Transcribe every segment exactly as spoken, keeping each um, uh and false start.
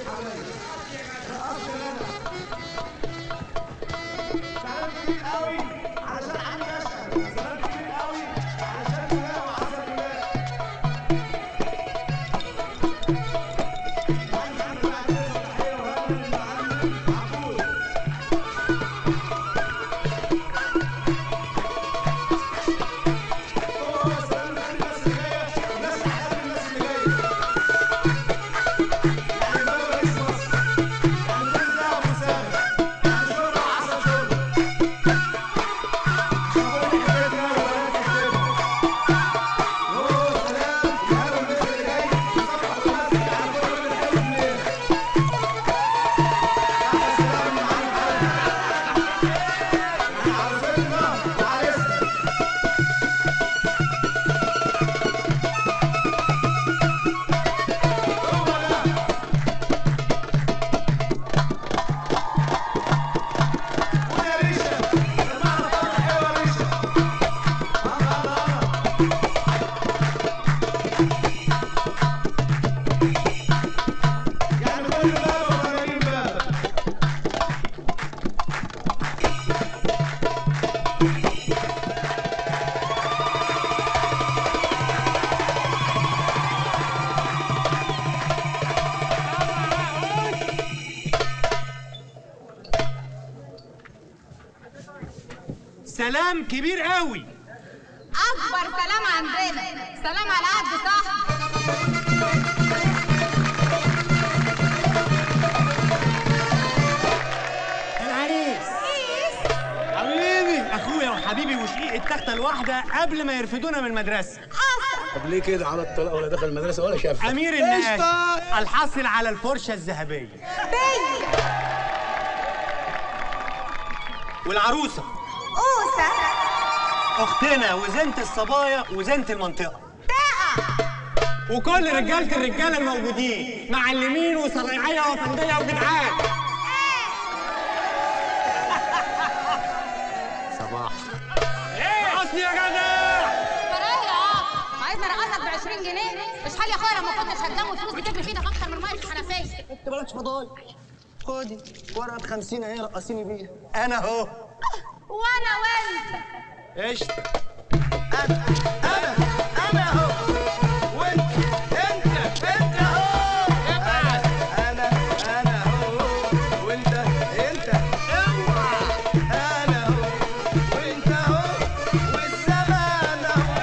سلام كبير قوي. اكبر سلام عندنا، سلام على قد صح. العريس حبيبي اخويا وحبيبي وشقيق التخته الواحده قبل ما يرفدونا من المدرسه. طب ليه كده على الطلاق ولا دخل المدرسه ولا شاف؟ امير النقاش الحاصل على الفرشه الذهبيه. والعروسه اوسه اختنا وزنه الصبايا وزنه المنطقه. وكل رجاله الرجاله الموجودين معلمين وصنايعيه وفنديه وجدعان. صباح ايه اصلي يا جدع. برايه اه عايزني ارقصك ب عشرين جنيه؟ مش حال يا اخويا لما كنتش هتجوز وفلوس بتجري في ايدك اكتر من ميه الحنفيه. انت بلاش فضايح. خدي ورقه ب خمسين اهي رقصيني بيها. انا اهو. وانا وانت قشطه. انا انا انا اهو وانت انت انت اهو. انا انا انا اهو وانت انت اوعى. انا اهو وانت اهو والزمان اهو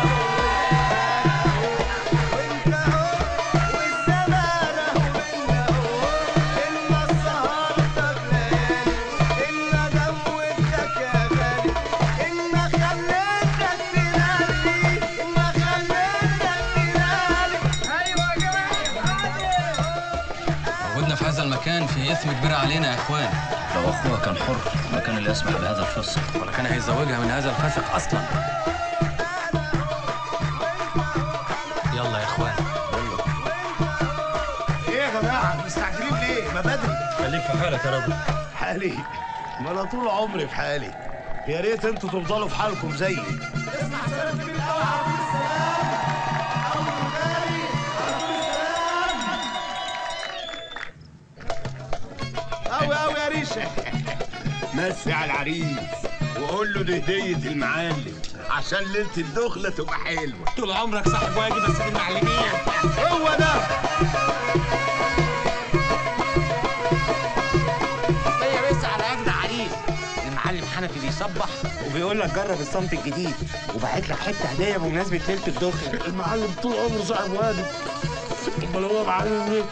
وانت اهو والزمان اهو إن سهرتك ليالي إن دوبتك يا غالي إن خليتك تنالي إن خليتك تنالي. أيوة يا جماعة. وجودنا في هذا المكان فيه إثم كبير علينا يا إخوان. لو أخوها كان حر ما كان اللي يسمح بهذا الفسق ولا كان هيزوجها من هذا الفسق أصلا. يلا يا إخوان. ايه يا جماعه مستعجلين ليه؟ ما بدري. خليك في حالك يا راجل. حالي؟ ما انا طول عمري في حالي. يا ريت انتوا تفضلوا في حالكم زيي. اسمع سلام كبير قوي على عبد السلام. أول غالي عبد السلام. قوي قوي يا ريشه. مسي على العريس وقول له دي هديه المعلم عشان ليله الدخله تبقى حلوه. طول عمرك صاحب واجب بس المعلمين. هو ده. هي بس على اجدع عريس. المعلم حنفي بيصبح وبيقول لك جرب الصمت الجديد وبعت لك حته هديه بمناسبه ليله الدخله. المعلم طول عمره صاحب واجب. امال هو معلم ليه؟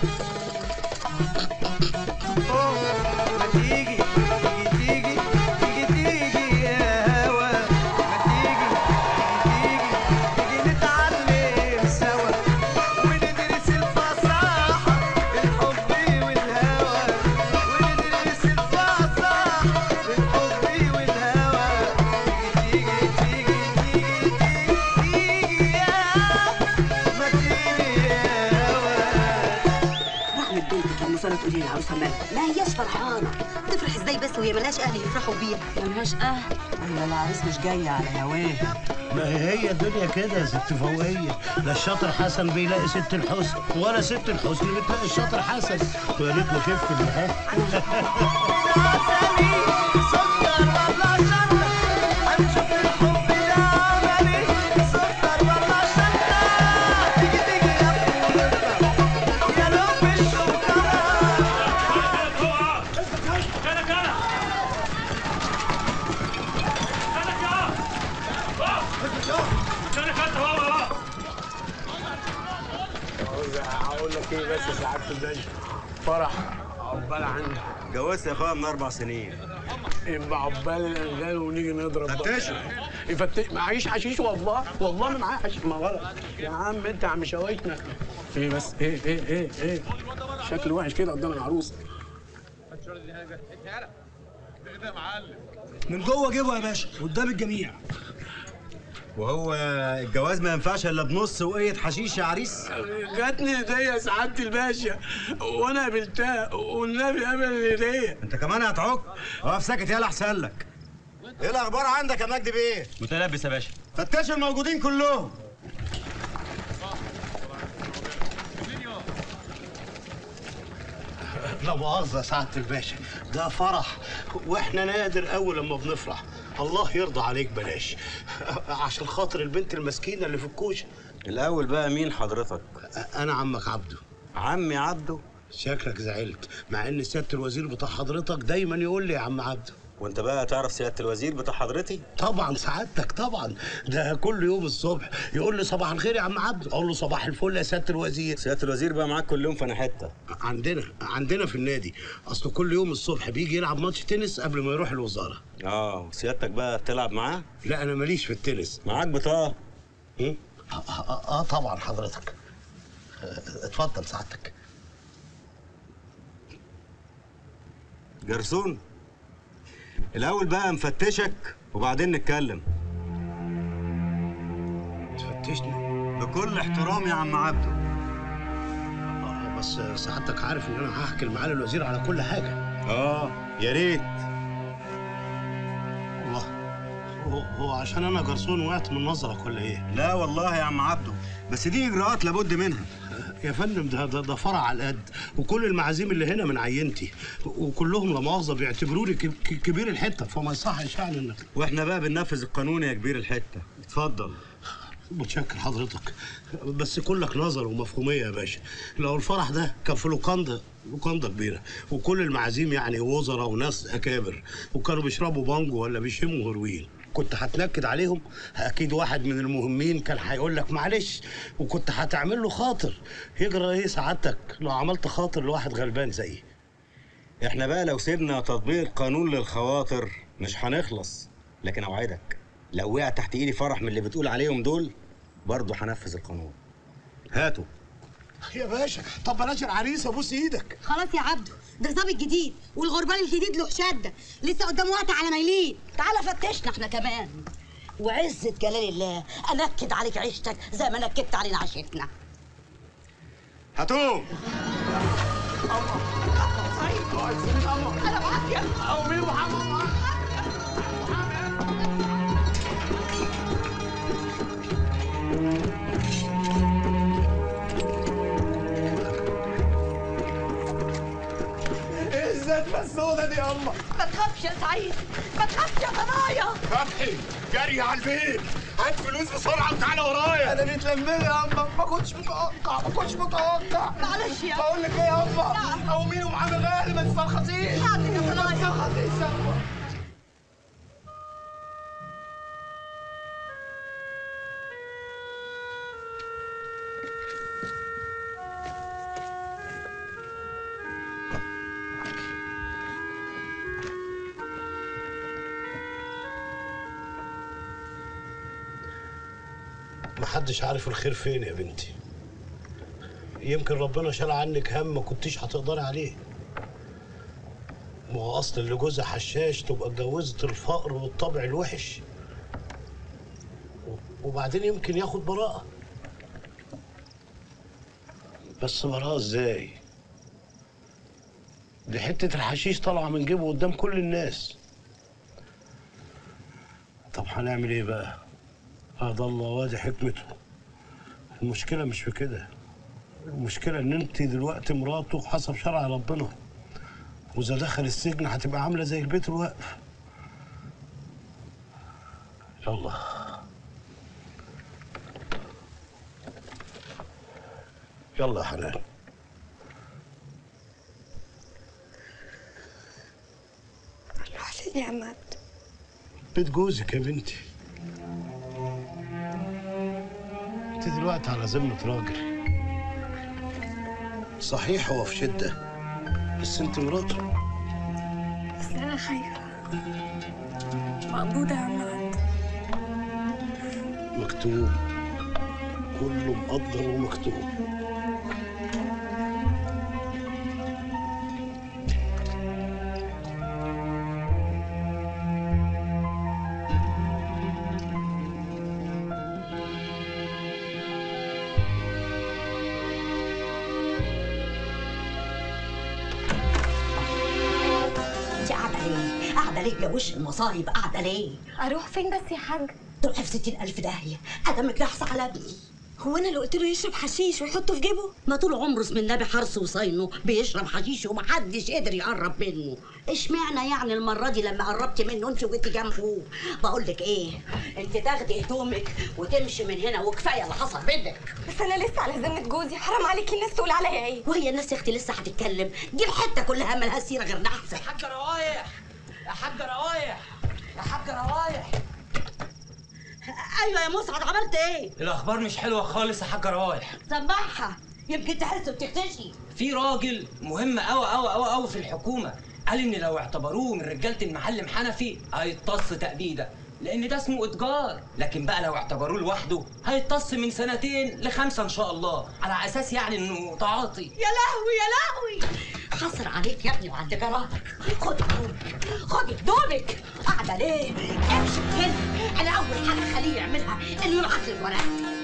ما تيجي تيجي تيجي تيجي تيجي يا هوا. ما تيجي تيجي تيجي نتعلم سوا وندرس الفصاحة الحب والهوى وندرس الفصاحة الحب والهوى. تيجي تيجي تيجي تيجي تيجي يا ما تيجي يا هوا. رغم بنتك لما صارت تقولي لي عروسها مالها ما هياش فرحانه. تفرح ازاي بس وهي ملهاش اهل يفرحوا بيها؟ ملهاش اهل ولا العريس مش جاي على هواه. ما هي الدنيا كده يا ست فوقيه، لا الشاطر حسن بيلاقي ست الحسن ولا ست الحسن بتلاقي الشاطر حسن، ويا ريت نخف اللي اقول لك ايه بس يا سعاده الباشا، فرح عقبال عندك. جوزت يا اخويا من اربع سنين. يبقى عقبال الانجال ونيجي نضرب فتشه. يفتش معيش حشيش والله، والله ما معايا حشيش. ما غلط يا عم انت عم شوايتنا. ايه بس ايه ايه ايه ايه شكله وحش كده قدام العروسه. من جوه جيبه يا باشا قدام الجميع. وهو الجواز ما ينفعش الا بنص وقية حشيش يا عريس؟ جاتني هديه يا سعاده الباشا وانا قبلتها والنبي قبل الهديه. انت كمان هتعك؟ اقف ساكت يالا احسن لك. ايه الاخبار عندك يا مجدي بيه؟ متلبس يا باشا. فتشوا الموجودين كلهم. لا مؤاخذة يا سعادة الباشا، ده فرح واحنا نادر أول لما بنفرح. الله يرضى عليك بلاش عشان خاطر البنت المسكينة اللي في الكوشة. الاول بقى مين حضرتك؟ أنا عمك عبده. عمي عبده؟ شكلك زعلت مع إن سيادة الوزير بتاع حضرتك دايما يقول لي يا عم عبده. وانت بقى تعرف سيادة الوزير بتاع حضرتي؟ طبعا سعادتك طبعا، ده كل يوم الصبح يقول لي صباح الخير يا عم عبده، اقول له صباح الفل يا سيادة الوزير. سيادة الوزير بقى معاك كل يوم في حتة. عندنا عندنا في النادي، اصل كل يوم الصبح بيجي يلعب ماتش تنس قبل ما يروح الوزارة. اه سيادتك بقى بتلعب معاه؟ لا انا ماليش في التنس. معاك بطاقة؟ اه اه طبعا حضرتك. اتفضل سعادتك. جرسون الأول بقى نفتشك وبعدين نتكلم. تفتشني؟ بكل احترام يا عم عبده. اه بس سعادتك عارف ان انا هحكي لمعالي الوزير على كل حاجة. اه يا ريت. والله هو, هو عشان انا جرسون وقعت من نظرك ولا ايه؟ لا والله يا عم عبده، بس دي اجراءات لابد منها. يا فندم ده ده, ده فرع على القد، وكل المعازيم اللي هنا من عينتي، وكلهم لا مؤاخذه بيعتبروني كبير الحته، فما يصحش يعني انك. واحنا بقى بننفذ القانون يا كبير الحته. اتفضل. متشكر حضرتك، بس كلك نظر ومفهوميه يا باشا. لو الفرح ده كان في لوكاندا لوكاندا كبيره وكل المعازيم يعني وزراء وناس اكابر وكانوا بيشربوا بانجو ولا بيشموا هروين، كنت هتنكد عليهم؟ اكيد واحد من المهمين كان هيقول لك معلش، وكنت هتعمل له خاطر. يجرى ايه سعادتك لو عملت خاطر لواحد غلبان زيي؟ احنا بقى لو سيبنا تطبيق القانون للخواطر مش هنخلص، لكن اوعدك لو وقع تحت ايدي فرح من اللي بتقول عليهم دول برضه هنفذ القانون. هاتوا يا باشا. طب بلاش العريس ابوس ايدك. خلاص يا عبده، ده ظابط جديد والغربال الجديد له شده، لسه قدام وقت على ميلين. تعالى فتشنا احنا كمان، وعزة جلال الله انكد عليك عيشتك زي ما نكدت علينا عيشتنا. هاتوه. انا معاك يا او مين محمد. ايه الزفه السودا دي يا امه؟ ما تخافش يا سعيد، ما تخافش يا ضنايا. فتحي جري على البيت، هات فلوس بسرعه وتعالى ورايا. انا متلمله يا امه، ما كنتش متوقع ما كنتش متوقع. معلش يا بقول لك ايه يا امه، او مين ومعامل غالي ما تسترخصيش. حاضر يا ما ضنايا. تسترخصيش يا امه. محدش عارف الخير فين يا بنتي. يمكن ربنا شال عنك هم ما كنتيش هتقدري عليه. ما هو اصل اللي جوزها حشاش تبقى اتجوزت الفقر والطبع الوحش، وبعدين يمكن ياخد براءة. بس براءة ازاي؟ دي حتة الحشيش طالعة من جيبه قدام كل الناس. طب هنعمل ايه بقى؟ هذا الله وادي حكمته. المشكله مش في كده، المشكله ان انت دلوقتي مراته حسب شرع ربنا، واذا دخل السجن هتبقى عامله زي البيت الواقف. يلا يلا يا حنان. هنروح فين يا عماد؟ بيت جوزك يا بنتي. انت دلوقتي على ذمة راجل، صحيح هو في شدة بس انت مراته. بس انا خايفه مقبوضه يا عماد. مكتوب، كله مقدر ومكتوب. قاعدة ليه يا وش المصايب؟ قاعدة ليه؟ اروح فين بس يا حاج؟ تروحي في ستين ألف داهية، أدمك لحظة على ابني. هو أنا اللي قلت له يشرب حشيش ويحطه في جيبه؟ ما طول عمره اسم النبي حرص وصينه بيشرب حشيش ومحدش قدر يقرب منه. اشمعنى يعني المرة دي لما قربتي منه أنت وجيتي جنبه؟ بقول لك إيه؟ أنت تاخدي هدومك وتمشي من هنا وكفاية اللي حصل منك. بس أنا لسه على ذمة جوزي، حرام عليكي الناس تقول عليا إيه؟ وهي الناس يا أختي لسه هتتكلم؟ دي الحتة كلها مالهاش سيرة غير نحسة. يا حاجة روايح، يا حاجة روايح، يا حاجة روايح. ايوه يا مسعد، عملت ايه؟ الاخبار مش حلوه خالص يا حاجه روايح. سمعها يمكن تحس وتختشي. في راجل مهم قوي قوي قوي قوي في الحكومه قال ان لو اعتبروه من رجاله المعلم حنفي هيتص تأبيده، لان ده اسمه اتجار، لكن بقى لو اعتبروه لوحده هيتص من سنتين لخمسه ان شاء الله، على اساس يعني انه تعاطي. يا لهوي يا لهوي، حصر عليك يا ابني وعند جاراتك. خد هدومك، خد هدومك. قاعده ليه؟ امشي من هنا. انا اول حاجه خليه يعملها انه يبعت لي الورق.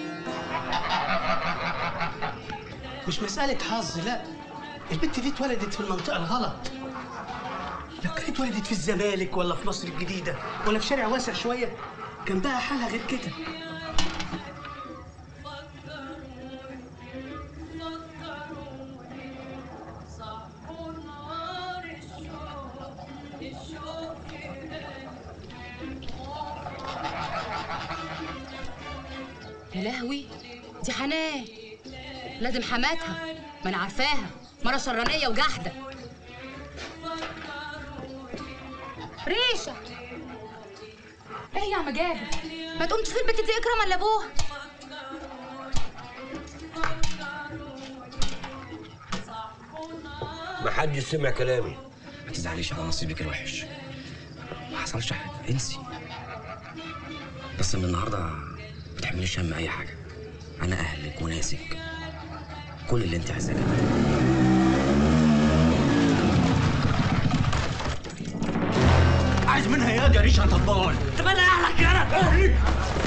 مش مساله حظ، لا، البنت دي اتولدت في المنطقه الغلط. لو كانت اتولدت في الزمالك ولا في مصر الجديده ولا في شارع واسع شويه كان بقى حالها غير كده. يا لهوي، دي حنان لازم حماتها، ما انا عارفاها، مره شرانيه وجحده. ريشه، ايه يا عم جابر؟ ما تقوم تشوف البت دي اكرم ولا ابوها؟ محدش سمع كلامي. ما تزعليش على نصيبك الوحش، ما حصلش حاجه، انسي. بس من النهارده ما تحمليش هم اي حاجه، انا اهلك وناسك، كل اللي انت عايزاه. عايز منها يا دي يا ريشه طبال. طب انا اهلك يا انا اهلك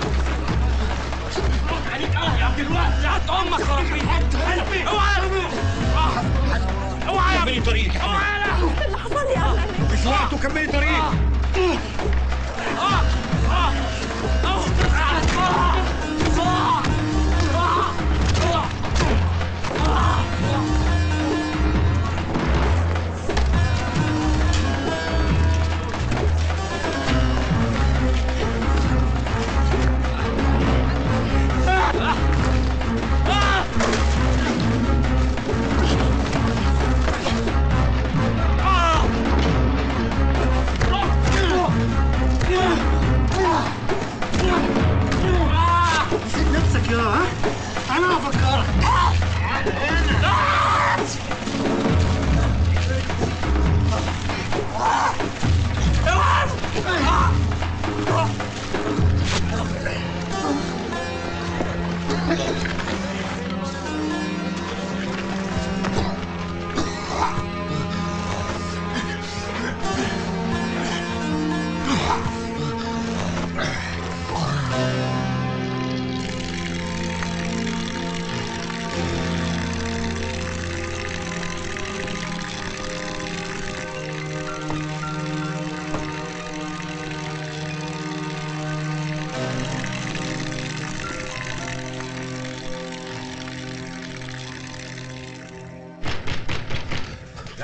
عليك اهلي يا عبد الوهاب. هات امك خرابيط. اوعى اوعى كملي طريقك يا حبيبي. ايه اللي حصل يا اهلا؟ مش وقته، كملي طريقك. اه اه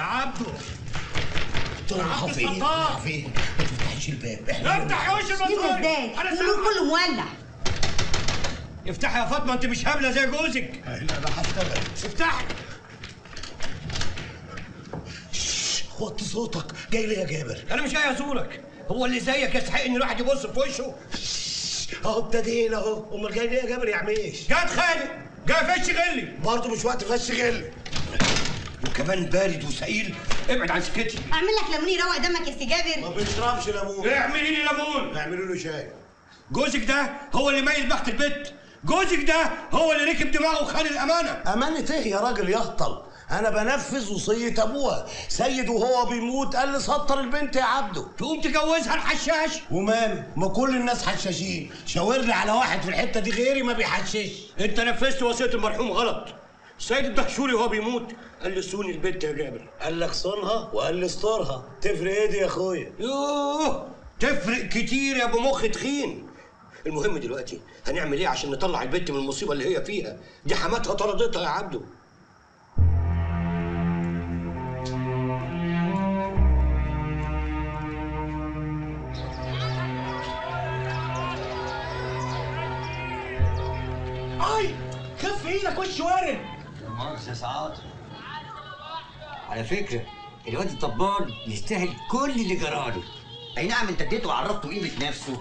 عبده راح فين؟ راح فين؟ ما تفتحش الباب. احنا افتح يا وش المسؤول. ازاي؟ انا النور كله مولع. افتحي يا فاطمه، انت مش هبله زي جوزك. لا انا هشتغل. افتحي. وطي صوتك، جاي لي يا جابر. انا مش جاي ازورك، هو اللي زيك يستحق ان الواحد يبص في وشه؟ اهو ابتدينا اهو. امال جاي ليه يا جابر يا عميش؟ جاي اتخانق، جاي فش غلي. برضه مش وقت فش غلي. وكمان بارد وسئيل، ابعد عن سكتي. اعمل لك ليمون يروق دمك يا سي جابر. ما بيشربش ليمون. اعملي لي ليمون. اعملوا له شاي. جوزك ده هو اللي ميل بخت البت، جوزك ده هو اللي ركب دماغه وخان الامانه. امانه ايه يا راجل يهطل؟ انا بنفذ وصيه ابوها. سيد وهو بيموت قال لي سطر البنت يا عبده. تقوم تجوزها الحشاش؟ ومال؟ ما كل الناس حشاشين. شاور لي على واحد في الحته دي غيري ما بيحشش. انت نفذت وصيه المرحوم غلط. السيد الدهشوري وهو بيموت قال لي صوني البنت يا جابر. قال لك صونها وقال لي استرها. تفرق ايه دي يا اخويا؟ يوه تفرق كتير يا ابو مخ تخين. المهم دلوقتي هنعمل ايه عشان نطلع البنت من المصيبه اللي هي فيها دي؟ حماتها طردتها يا عبده. اي كف ايدك وش وارد. مؤاخذة يا سعاد. على فكرة الواد الطبال يستاهل كل اللي جراله. اي نعم انت اديته وعرفته قيمة نفسه،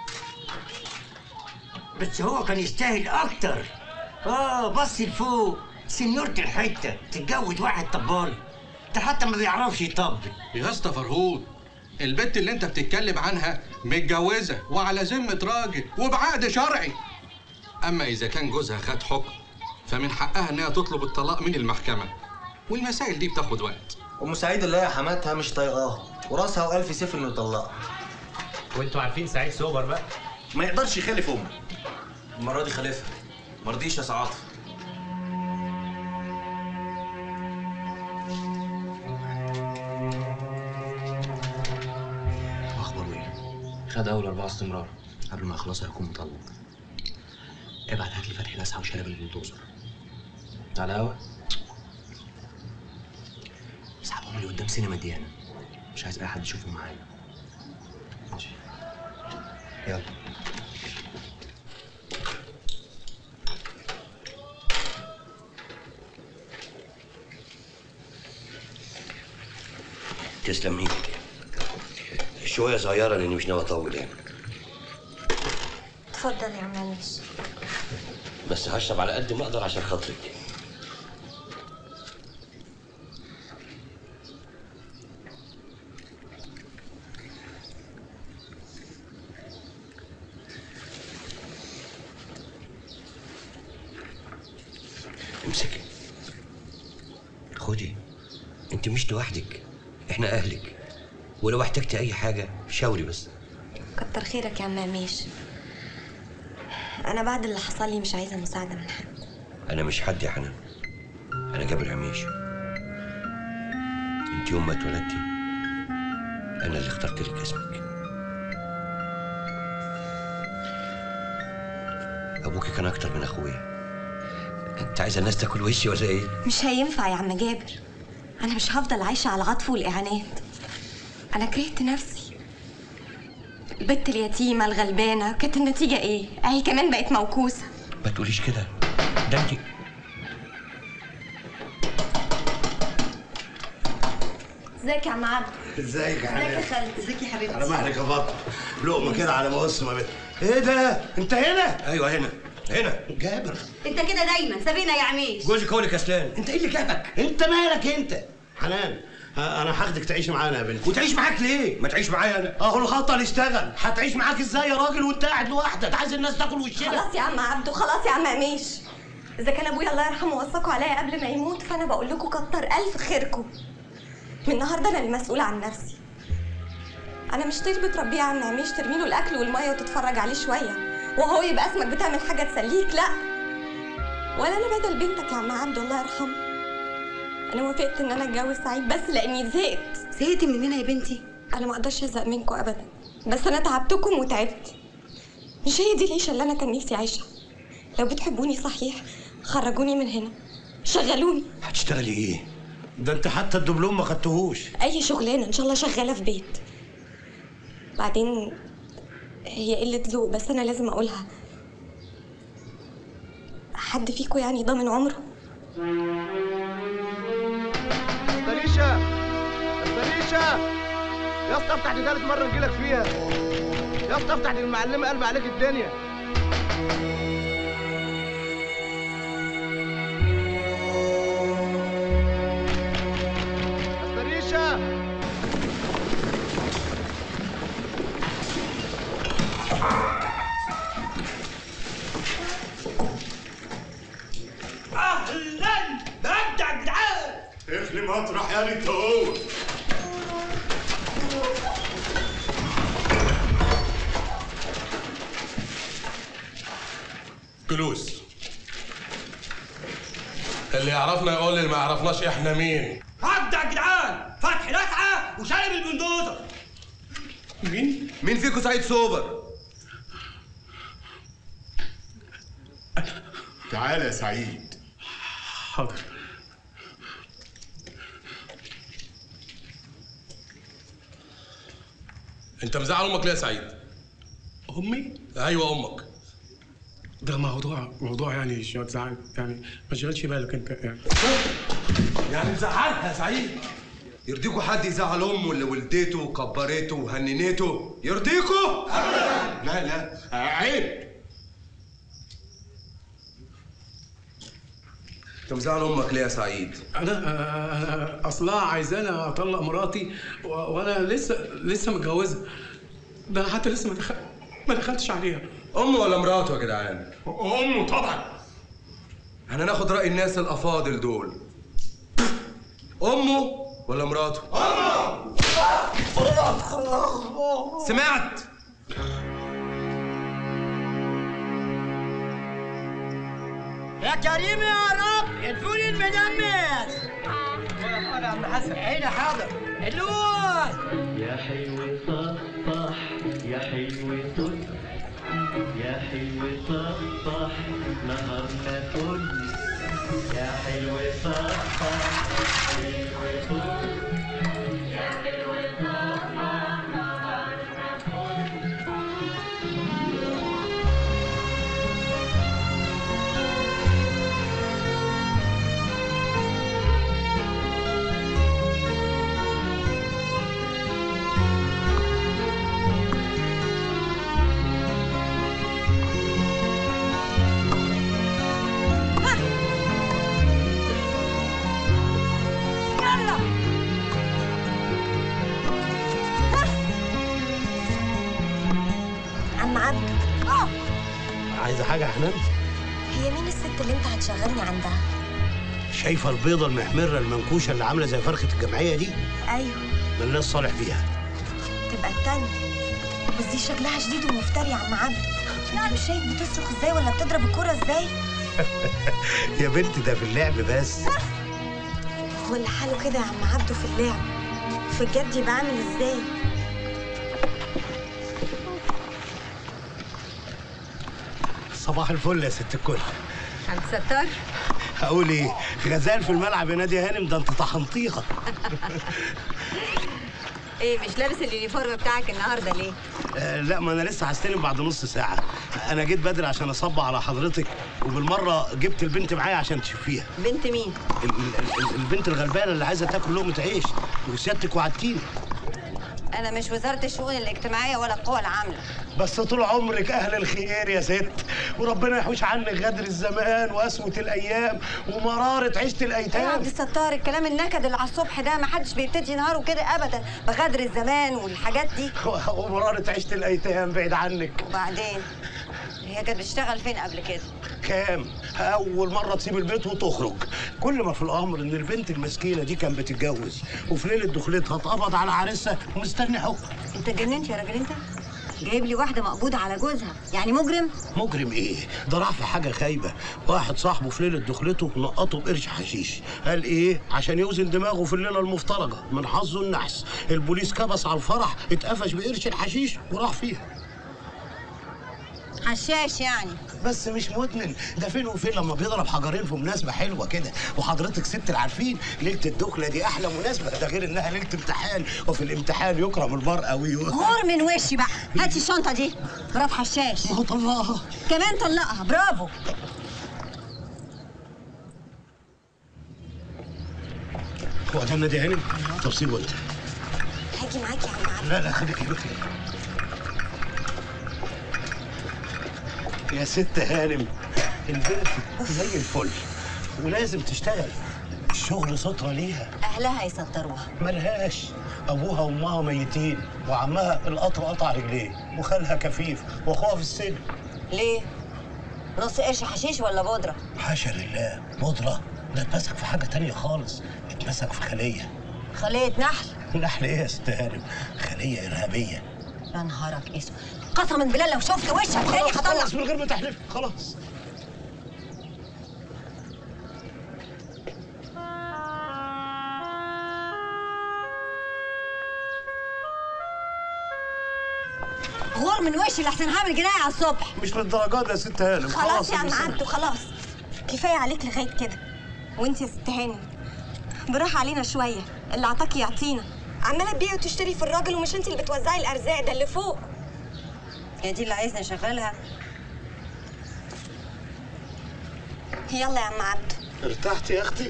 بس هو كان يستاهل اكتر. اه بص لفوق، سنيورة الحتة تتجوز واحد طبال، ده حتى ما بيعرفش يطبل. يا اسطى فرهود، البت اللي انت بتتكلم عنها متجوزة وعلى ذمة راجل وبعقد شرعي. اما اذا كان جوزها خد حكم فمن حقها انها تطلب الطلاق من المحكمة، والمسائل دي بتاخد وقت. ام سعيد اللي هي حماتها مش طايقاها وراسها والف سيف انه يطلقها. وانتوا عارفين سعيد سوبر بقى ما يقدرش يخالف امه. المره دي خالفها، ما رضيش يا سعاطف. اخباره ايه؟ خد اول اربعه استمرار، قبل ما يخلصها هيكون مطلق. ابعت هات لي فتحي لسعه وشلبي البلدوزر. على هوا اسحبهم لي قدام سينما ديانا، مش عايز اي حد يشوفهم معايا. ماشي يلا. تسلم ايدك. شويه صغيره لاني مش ناوي اطول يعني. اتفضل يا عم عميش. بس هشرب على قد ما اقدر عشان خاطرك. امسكي خدي، انت مش لوحدك، احنا اهلك، ولو احتجتي اي حاجه شاوري بس. كتر خيرك يا عم عميش، انا بعد اللي حصل لي مش عايزه مساعده من حد. انا مش حد يا حنان، انا جابر عميش. انت يوم ما اتولدتي انا اللي اخترت لك اسمك. ابوكي كان اكتر من اخويا. انت عايزه الناس تاكل وشي ولا ايه؟ مش هينفع يا عم جابر، انا مش هفضل عايشه على العطف والاعانات. انا كرهت نفسي. البت اليتيمه الغلبانه كانت النتيجه ايه؟ اهي كمان بقت موكوسه. ما تقوليش كده، ده انت. ازيك يا عم عبد؟ ازيك يا حبيبي؟ ازيك يا خالد؟ ازيك يا حبيبتي؟ على مهلك يا بطل. لقمه كده على ما بص ما بين. ايه ده؟ انت هنا؟ ايوه هنا هنا. جابر انت كده دايما سابينا يا عميش. جوزك هو اللي كسلان. انت ايه اللي جابك؟ انت مالك انت؟ حنان انا هاخدك تعيش معانا يا بنتي. وتعيش معاك ليه؟ ما تعيش معايا انا. اهو الخطر اشتغل. هتعيش معاك ازاي يا راجل وانت قاعد لوحدك؟ عايز الناس تاكل وشنا. خلاص يا عم عبده، خلاص يا عم عميش. اذا كان ابويا الله يرحمه وصاكوا عليا قبل ما يموت، فانا بقول لكم كتر الف خيركم. من النهارده انا المسؤوله عن نفسي. انا مش طير بتربيه يا عم عميش ترمي له الاكل والميه وتتفرج عليه شويه وهو يبقى اسمك بتعمل حاجه تسليك، لا. ولا انا بدل بنتك يا عم عبده الله يرحمه. انا وافقت ان انا اتجوز سعيد بس لاني زهقت. زهقتي مننا يا بنتي؟ انا ما اقدرش ازهق منكم ابدا، بس انا تعبتكم وتعبت. مش هي دي العيشه اللي انا كان نفسي اعيشها. لو بتحبوني صحيح خرجوني من هنا، شغلوني. هتشتغلي ايه؟ ده انت حتى الدبلوم ما خدتهوش. اي شغلانه ان شاء الله شغاله في بيت. بعدين هي قله ذوق بس انا لازم اقولها. حد فيكم يعني ضامن عمره؟ استريشة استريشة يا اسطى افتح دي تالت مرة نجيلك فيها. يا اسطى افتح دي المعلمة قلب عليك الدنيا. استريشة اهلا بجد يا جدعان. اخلي مطرح يا انت هو. جلوس. اللي يعرفنا يقول لي اللي ما يعرفناش احنا مين. هبدا يا جدعان فتحي لسعه وشارب البندوزه. مين؟ مين فيكم سعيد سوبر؟ تعال يا سعيد. حاضر. انت مزعل امك ليه يا سعيد؟ امي؟ ايوه امك. ده موضوع موضوع يعني شويه زعل يعني ما تشغلش بالك انت يعني. يعني مزعلها يا سعيد؟ يرضيكوا حد يزعل امه اللي ولدته وكبرته وهننته؟ يرضيكوا؟ لا لا عيب. انت مزعل امك ليه يا سعيد؟ انا انا اصلها عايزاني اطلق مراتي و- وانا لسه لسه متجوزها. ده انا حتى لسه ما دخل... ما دخلتش عليها. امه ولا مراته يا جدعان؟ امه طبعا. احنا ناخد راي الناس الافاضل دول. امه ولا مراته؟ امه. سمعت؟ يا كريم يا رب ادوني المدمس. انا يا عم حسن. هنا حاضر. اللون يا حلو صفح يا حلو صف يا حلو صفح نهارنا فل يا حلو صفح حلو صف يا حلو صفح نهارنا فل. عم عبد. عايزه حاجه يا حنان؟ هي مين الست اللي انت هتشغلني عندها؟ شايفه البيضه المحمره المنكوشه اللي عامله زي فرخه الجمعيه دي؟ ايوه. مالناش صالح فيها. تبقى التانية. بس دي شكلها شديد ومفتري يا عم عبد. انت مش شايف بتصرخ ازاي ولا بتضرب الكرة ازاي؟ يا بنت ده في اللعب بس. هو اللي حاله كده يا عم عبده في اللعب في الجد يبقى عامل ازاي؟ صباح الفل يا ست الكل. عم ستار. هقول ايه؟ غزال في الملعب يا نادي هانم، ده انت طحنطيها. ايه مش لابس اليونيفورم بتاعك النهارده ليه؟ آه لا، ما انا لسه هستلم بعد نص ساعه. انا جيت بدري عشان اصب على حضرتك، وبالمره جبت البنت معايا عشان تشوفيها. بنت مين؟ ال- ال- ال- البنت الغلبانه اللي عايزه تاكل لقمه عيش، وسيادتك وعدتيني. انا مش وزاره الشؤون الاجتماعيه ولا القوى العامله. بس طول عمرك اهل الخير يا ست، وربنا يحوش عنك غدر الزمان وقسوه الايام ومراره عيشه يا الايتام. عبد الستار الكلام النكد اللي على الصبح ده ما حدش بيبتدي نهاره كده ابدا بغدر الزمان والحاجات دي. ومراره عيشه الايتام بعيد عنك. وبعدين هي كانت بتشتغل فين قبل كده؟ كام؟ اول مره تسيب البيت وتخرج. كل ما في الامر ان البنت المسكينه دي كانت بتتجوز، وفي ليله دخلتها اتقبض على عريسها ومستني حكم. انت اتجننت يا راجل انت؟ جايب لي واحده مقبوضه على جوزها، يعني مجرم؟ مجرم ايه؟ ده راح في حاجه خايبه. واحد صاحبه في ليله دخلته نقطه بقرش حشيش. قال ايه؟ عشان يوزن دماغه في الليله المفترجه. من حظه النحس البوليس كبس على الفرح، اتقفش بقرش الحشيش وراح فيها. حشاش يعني؟ بس مش مدمن، ده فين وفين لما بيضرب حجرين في مناسبه حلوه كده. وحضرتك ست العارفين ليله الدخله دي احلى مناسبه، ده غير انها ليله امتحان، وفي الامتحان يكرم المرء قوي. غور من وشي بقى، هاتي الشنطه دي. برافو حشاش. ما هو طلقها كمان طلقها، برافو. هو ده النادي هانم؟ طب سيبه انت. هاجي معاكي يا عم عبد. لا لا خليكي بخير. يا ست هانم البنت زي الفل ولازم تشتغل، الشغل سترة ليها. اهلها يستروها. ملهاش، ابوها وامها ميتين، وعمها القطر قطع رجليه، وخالها كفيف، واخوها في السجن. ليه؟ نص قرش حشيش ولا بودره؟ حاشا لله، بودره؟ ده اتمسك في حاجه تانية خالص، اتمسك في خليه. خليه نحل؟ نحل ايه يا ست هانم؟ خليه ارهابيه. يا نهارك اسود، قسما بالله لو شفت وشك تاني خلاص هطلع. خلاص من غير ما تحلف، خلاص. غور من وشي لحسن هعمل جناية على الصبح. مش للدرجات يا ست هانم. خلاص يا عم عبده خلاص، كفايه عليك لغايه كده. وانت يا ست هانم براح علينا شويه، اللي عطاكي يعطينا. عماله تبيعي وتشتري في الراجل، ومش انت اللي بتوزعي الارزاق، ده اللي فوق. هي دي اللي عايزني اشغلها؟ يلا يا عم عبده. ارتحتي يا اختي؟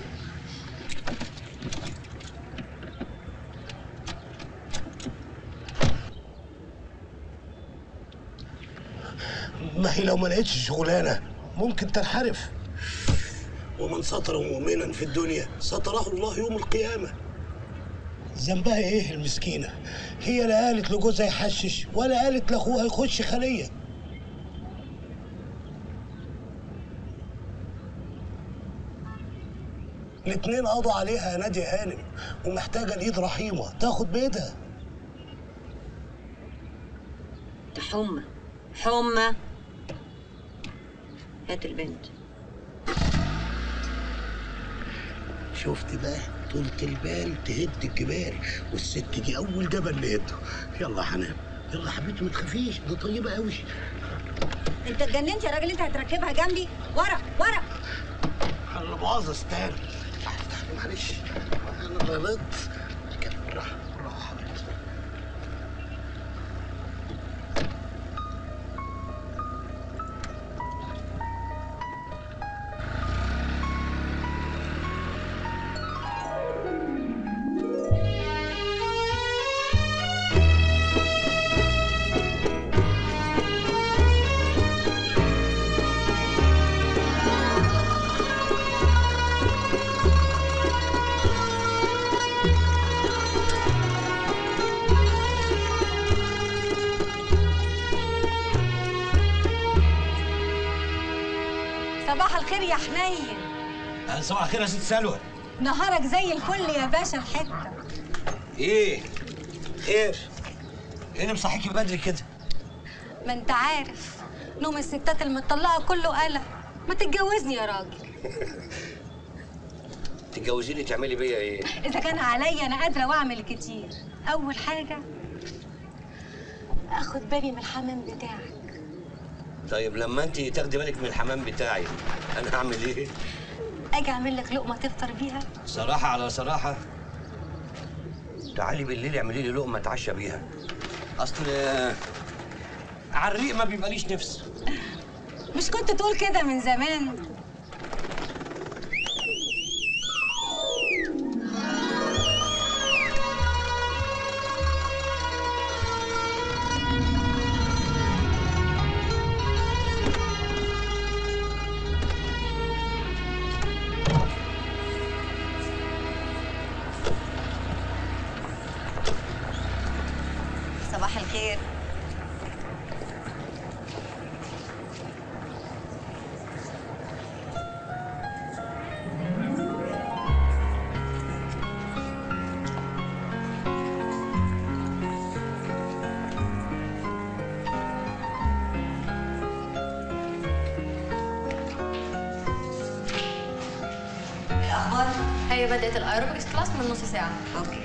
ما هي لو ما لقيتش شغلانه ممكن تنحرف. ومن ستر مؤمنا في الدنيا ستره الله يوم القيامه. ذنبها ايه المسكينه؟ هي لا قالت لجوزها يحشش ولا قالت لاخوها يخش خليه. الاتنين قضوا عليها يا نادية هانم، ومحتاجه الايد رحيمه تاخد بايدها. ده حمى حمى. هات البنت. شفت بقى؟ طولة البال تهد الجبال، والست دي أول جبل نهده. يلا يا حنان، يلا يا حبيبتي ما تخافيش، دي طيبة قوي. انت اتجننت يا راجل؟ انت هتركبها جنبي؟ ورا ورا. أنا باظ استاهل. معلش أنا غلطت. بالراحة بالراحة يا حبيبتي. صباح الخير يا حنين. صباح الخير يا ست سلوى. نهارك زي الفل يا باشا الحته. ايه؟ خير؟ ايه اللي مصحيكي بدري كده؟ ما انت عارف نوم الستات المطلقه كله قلق. ما تتجوزني يا راجل. تتجوزيني تعملي بيا ايه؟ اذا كان عليا انا قادره واعمل كتير. اول حاجه اخد بالي من الحمام بتاعك. طيب لما انت تاخدي بالك من الحمام بتاعي انا هعمل ايه؟ اجي اعمل لك لقمه تفطر بيها. صراحه على صراحه تعالي بالليل اعملي لي لقمه اتعشى بيها. اصل على الريق ما بيبقاليش نفس. مش كنت تقول كده من زمان؟ صباح الخير. الأخبار؟ هي بدأت الأيروبكس كلاس من نص ساعة. أوكي.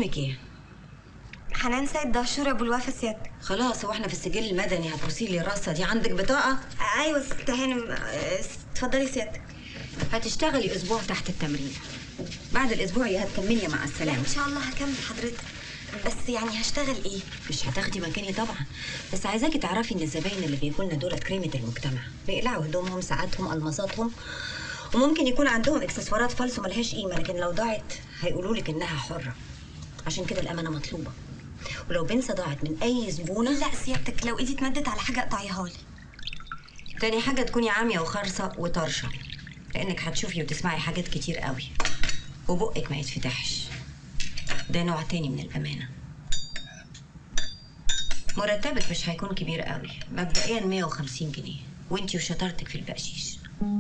اسمك ايه؟ حنان سيد دهشور ابو الوفا سيادتك. خلاص، هو احنا في السجل المدني هتبصي لي الرصه دي؟ عندك بطاقه؟ ايوه ست هانم. اتفضلي سيادتك. هتشتغلي اسبوع تحت التمرين، بعد الاسبوع يا هتكملي مع السلامه. ان شاء الله هكمل حضرتك، بس يعني هشتغل ايه؟ مش هتاخدي مكاني طبعا، بس عايزاكي تعرفي ان الزباين اللي بيجوا لنا دولت كريمه المجتمع، بيقلعوا هدومهم، ساعاتهم، الماظاتهم، وممكن يكون عندهم اكسسوارات فالصو ملهاش قيمه، لكن لو ضاعت هيقولوا لك انها حره. عشان كده الامانه مطلوبه، ولو بنسى ضاعت من اي زبونه. لا سيادتك، لو ايدي اتمدت على حاجه اقطعيها لي. تاني حاجه تكوني عاميه وخرصه وطرشه، لانك هتشوفي وتسمعي حاجات كتير قوي وبقك ما يتفتحش. ده نوع تاني من الامانه. مرتبك مش هيكون كبير قوي، مبدئيا مية وخمسين جنيه، وانتي وشطارتك في البقشيش.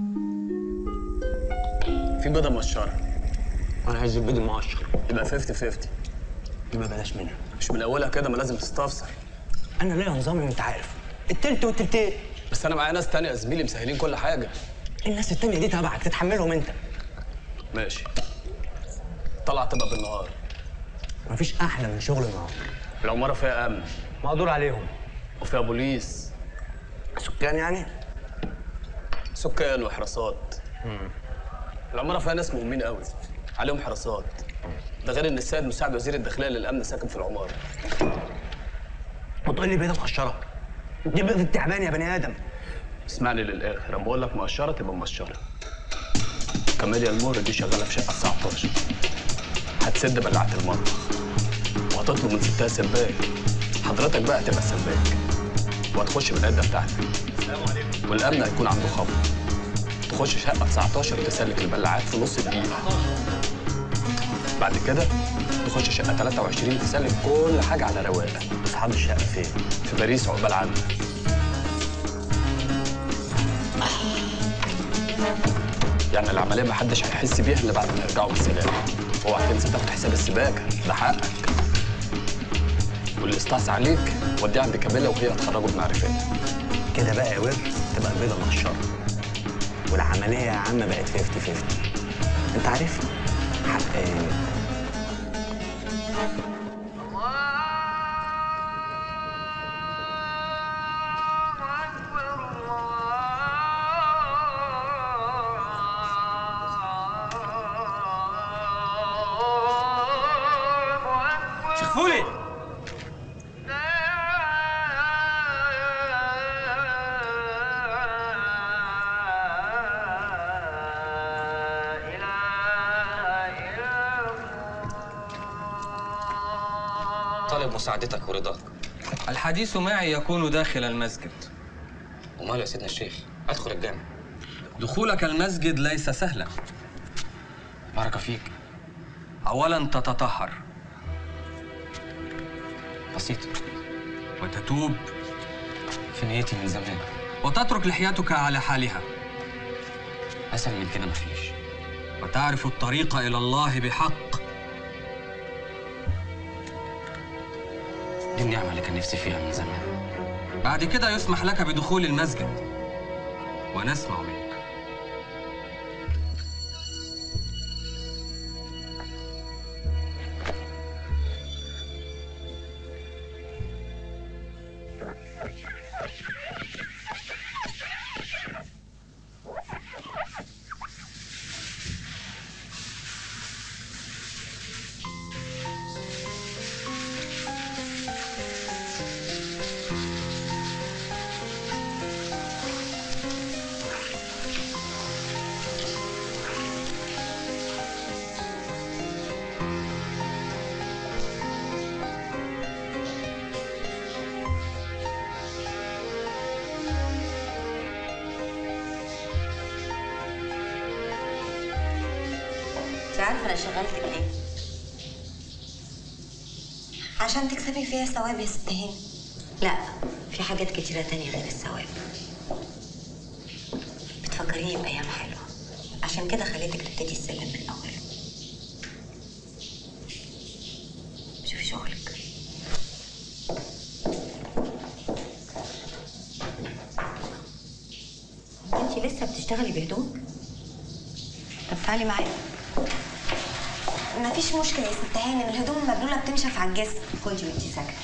في بيضه مقشره. انا عايز البيض المقشر، يبقى خمسين خمسين. يبقى بلاش منها، مش من اولها كده، ما لازم تستفسر. انا ليا نظامي وانت عارف، التلت والتلتين. بس انا معايا ناس تانية يا زميلي مسهلين كل حاجه. الناس التانية دي تبعك، تتحملهم انت. ماشي. طلع تبقى بالنهار. مفيش احلى من شغل النهار. العماره فيها امن، مقدور عليهم، وفيها بوليس. سكان يعني؟ سكان وحراسات. امم العماره فيها ناس مهمين قوي، عليهم حراسات. ده غير ان السيد مساعد وزير الداخليه للامن ساكن في العماره. وتقول لي بيضه مقشره؟ دي بيضه التعبان يا بني ادم. اسمعني للاخر، اما بقول لك مقشره تبقى مقشره. كاميليا المهر دي شغاله في شقه تسعتاشر، هتسد بلعه المطبخ وهتطلب من ستها سباك. حضرتك بقى تبقى سباك وهتخش بالعده بتاعتك. السلام عليكم. والامن هيكون عنده خبر. تخش شقه تسعتاشر وتسلك البلاعات في نص دقيقه. بعد كده تخش شقه تلاتة وعشرين تسلك كل حاجه على رواقه. اصحاب الشقه فين؟ في باريس عقبال عنك. يعني العمليه ما حدش هيحس بيها الا بعد ما يرجعوا بالسلامه. اوعى تنسى تاخد حساب السباكه، ده حقك. واللي استعصى عليك وديه عند كاميلا وهي هتخرجه بمعرفتها. كده بقى يا ورد تبقى البيضه مقشره، والعمليه يا عم بقت خمسين خمسين. انت عارف حقاني. شخفولي طالب مساعدتك ورضاك. الحديث معي يكون داخل المسجد. وماله يا سيدنا الشيخ؟ ادخل الجامع. دخولك المسجد ليس سهلا. بارك فيك. أولا تتطهر. بسيط. وتتوب. في نيتي من زمان. وتترك لحيتك على حالها. أسهل من كده مفيش. وتعرف الطريق إلى الله بحق. دي النعمة اللي كان نفسي فيها من زمان. بعد كده يسمح لك بدخول المسجد ونسمع منك. انت عارفه انا شغلتك ليه؟ عشان تكسبي فيها ثواب يا ست هاني. لا، في حاجات كتيرة تانية غير الثواب. بتفكريني بأيام حلوة، عشان كده خليتك تبتدي السلم من أوله. شوفي شغلك. انتي لسه بتشتغلي بهدومك؟ طب تعالي معايا. مفيش مشكله يا ست هانم، الهدوم المبلوله بتنشف على الجسم. خدي وانتي ساكته.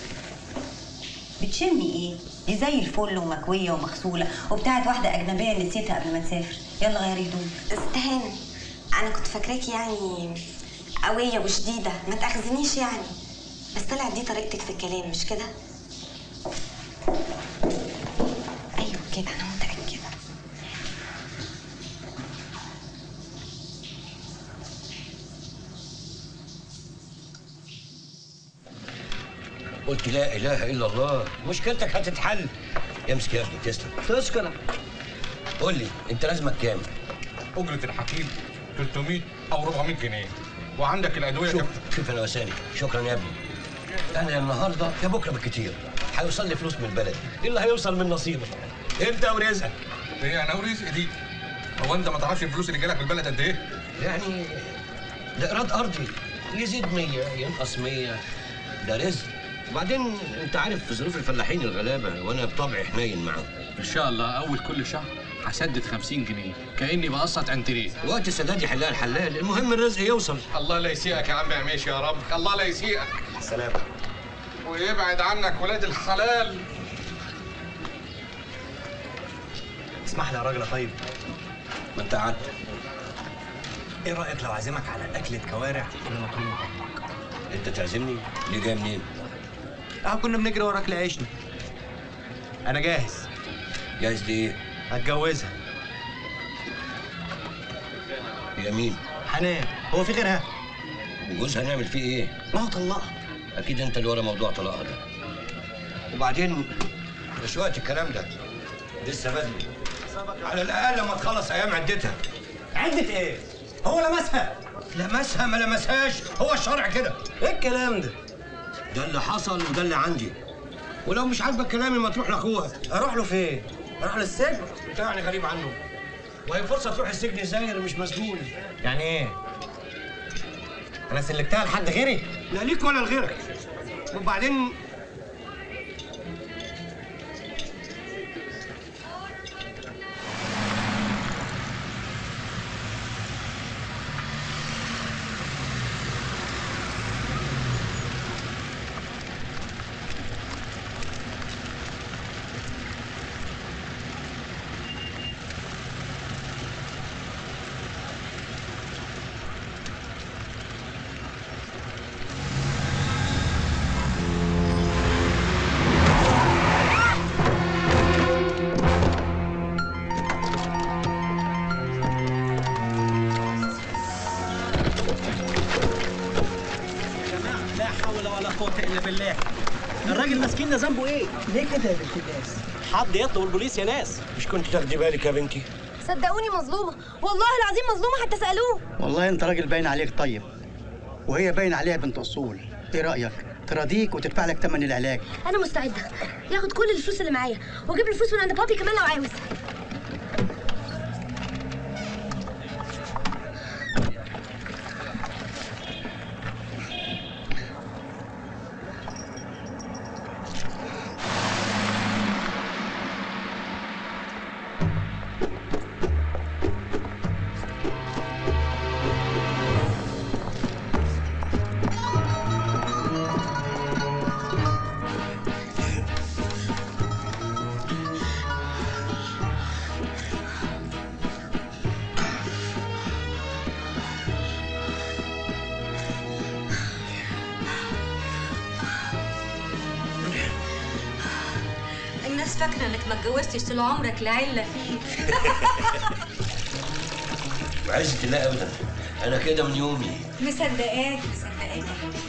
بتشمي ايه؟ دي زي الفل ومكويه ومغسوله وبتاعت واحده اجنبيه نسيتها قبل ما تسافر. يلا غيري هدوم. ست هانم انا كنت فاكراكي يعني قويه وشديده، ما تاخذنيش يعني، بس طلعت دي طريقتك في الكلام مش كده؟ ايوه كده انا متاكده. قلت لا اله الا الله، مشكلتك هتتحل. امسك يا ابني تسلم. تشكر. قول لي انت لازمك كام؟ اجره الحكيم ثلاثمية او أربعمية جنيه، وعندك الادويه. شوف شوف انا وساني، شكرا يا ابني. انا النهارده يا بكره بالكتير هيوصل لي فلوس من البلد، ايه اللي هيوصل من نصيبك؟ انت ورزقك. ايه انا ورزق دي؟ هو انت ما تعرفش الفلوس اللي جالك من البلد قد ايه؟ يعني ده ايراد ارضي، يزيد مية ينقص مية، ده رزق. وبعدين انت عارف في ظروف الفلاحين الغلابه، وانا بطبعي حنين معاهم. ان شاء الله اول كل شهر هسدد خمسين جنيه كاني بقسط انتريه. وقت السداد يحلها الحلال، المهم الرزق يوصل. الله لا يسيئك يا عم عميش يا رب، الله لا يسيئك. سلام. ويبعد عنك ولاد الحلال. اسمح لي يا راجل يا طيب. ما انت قعدت. ايه رايك لو اعزمك على اكله كوارع اللي مطلوب منك؟ انت تعزمني؟ دي جايه منين؟ اه كنا بنجري وراك لعيشنا. انا جاهز. جاهز لايه؟ هتجوزها. هي مين؟ حنان. هو في غيرها؟ وجوزها هنعمل فيه ايه؟ ما هو طلقها. اكيد انت اللي ورا موضوع طلاقها ده. وبعدين مش وقت الكلام ده، لسه بدري. على الاقل لما تخلص ايام عدتها. عدة ايه؟ هو لمسها؟ لمسها ما لمسهاش، هو الشرع كده. ايه الكلام ده؟ ده اللي حصل وده اللي عندي. ولو مش عاجبك كلامي ما تروح لاخوها. اروح له فين؟ اروح للسجن؟ انت يعني غريب عنه. وهي فرصه تروح السجن زاير مش مسجون. يعني ايه؟ انا سلكتها لحد غيري؟ لا ليك ولا لغيرك. وبعدين الراجل مسكين ده ذنبه ايه؟ ليه كده يا بنت الناس؟ حد يطلب البوليس يا ناس. مش كنت تاخدي بالك يا بنتي؟ صدقوني مظلومه، والله العظيم مظلومه حتى سالوه. والله انت راجل باين عليك طيب، وهي باين عليها بنت اصول. ايه رايك؟ تراضيك وتدفع لك ثمن العلاج. انا مستعده ياخد كل الفلوس اللي معايا واجيب الفلوس من عند بابي كمان لو عاوز. الناس فاكره انك ما اتجوزتش طول عمرك لعله فيك. وعزة الله ابدا، انا كده من يومي. مصدقاك مصدقاك.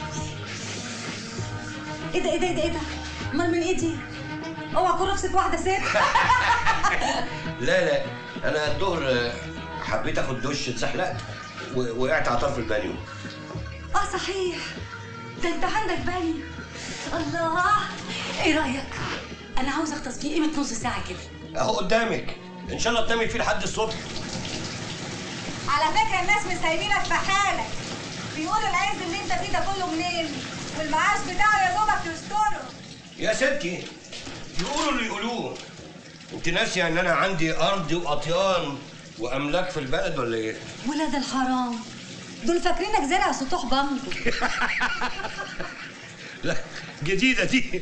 ايه ده ايه ده ايه ده ايه ده؟ امال من ايه دي؟ اوعى تكون نفسك واحده ست. لا لا، انا الظهر حبيت اخد دش اتسحلقت ووقعت على طرف البانيو. اه صحيح، ده انت عندك بني. الله، ايه رايك؟ انا عاوز اغطس فيه قيمه نص ساعه كده. اهو قدامك، ان شاء الله تنامي فيه لحد الصبح. على فكره الناس مش سايبينك في حالك، بيقولوا العز اللي انت فيه ده كله منين؟ والمعاش بتاعه يا دوبك يستره. يا ستي يقولوا اللي يقولوه، انت ناسيه ان انا عندي ارض واطيان واملاك في البلد ولا ايه؟ ولاد الحرام، دول فاكرينك زرع سطوح بامبو. لا جديده دي.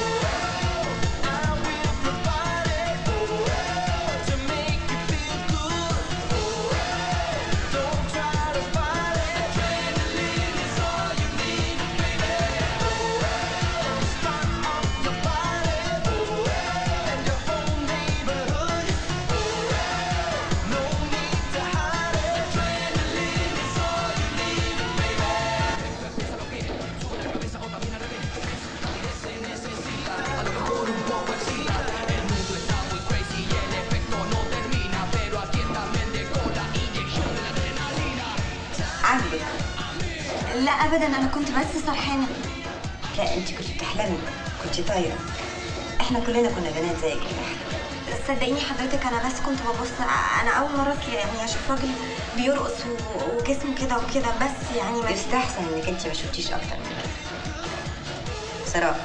عاجبك؟ لا ابدا، انا كنت بس سرحانه. لا انت كنت بتحلمي، كنت طايره. احنا كلنا كنا بنات زيك كده. صدقيني حضرتك انا بس كنت ببص، انا اول مره يعني اشوف راجل بيرقص و- وجسمه كده وكده، بس يعني ما يستحسن انك انت ما شفتيش اكتر من كده صراحه.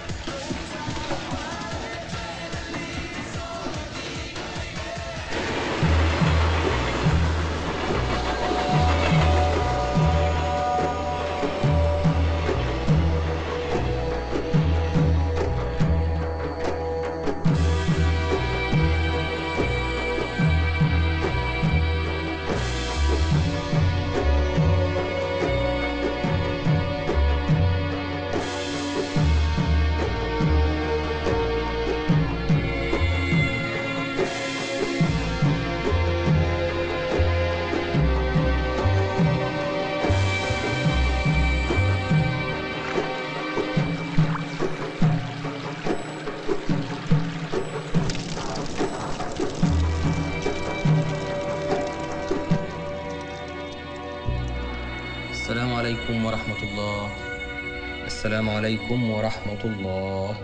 السلام عليكم ورحمة الله. السلام عليكم ورحمة الله.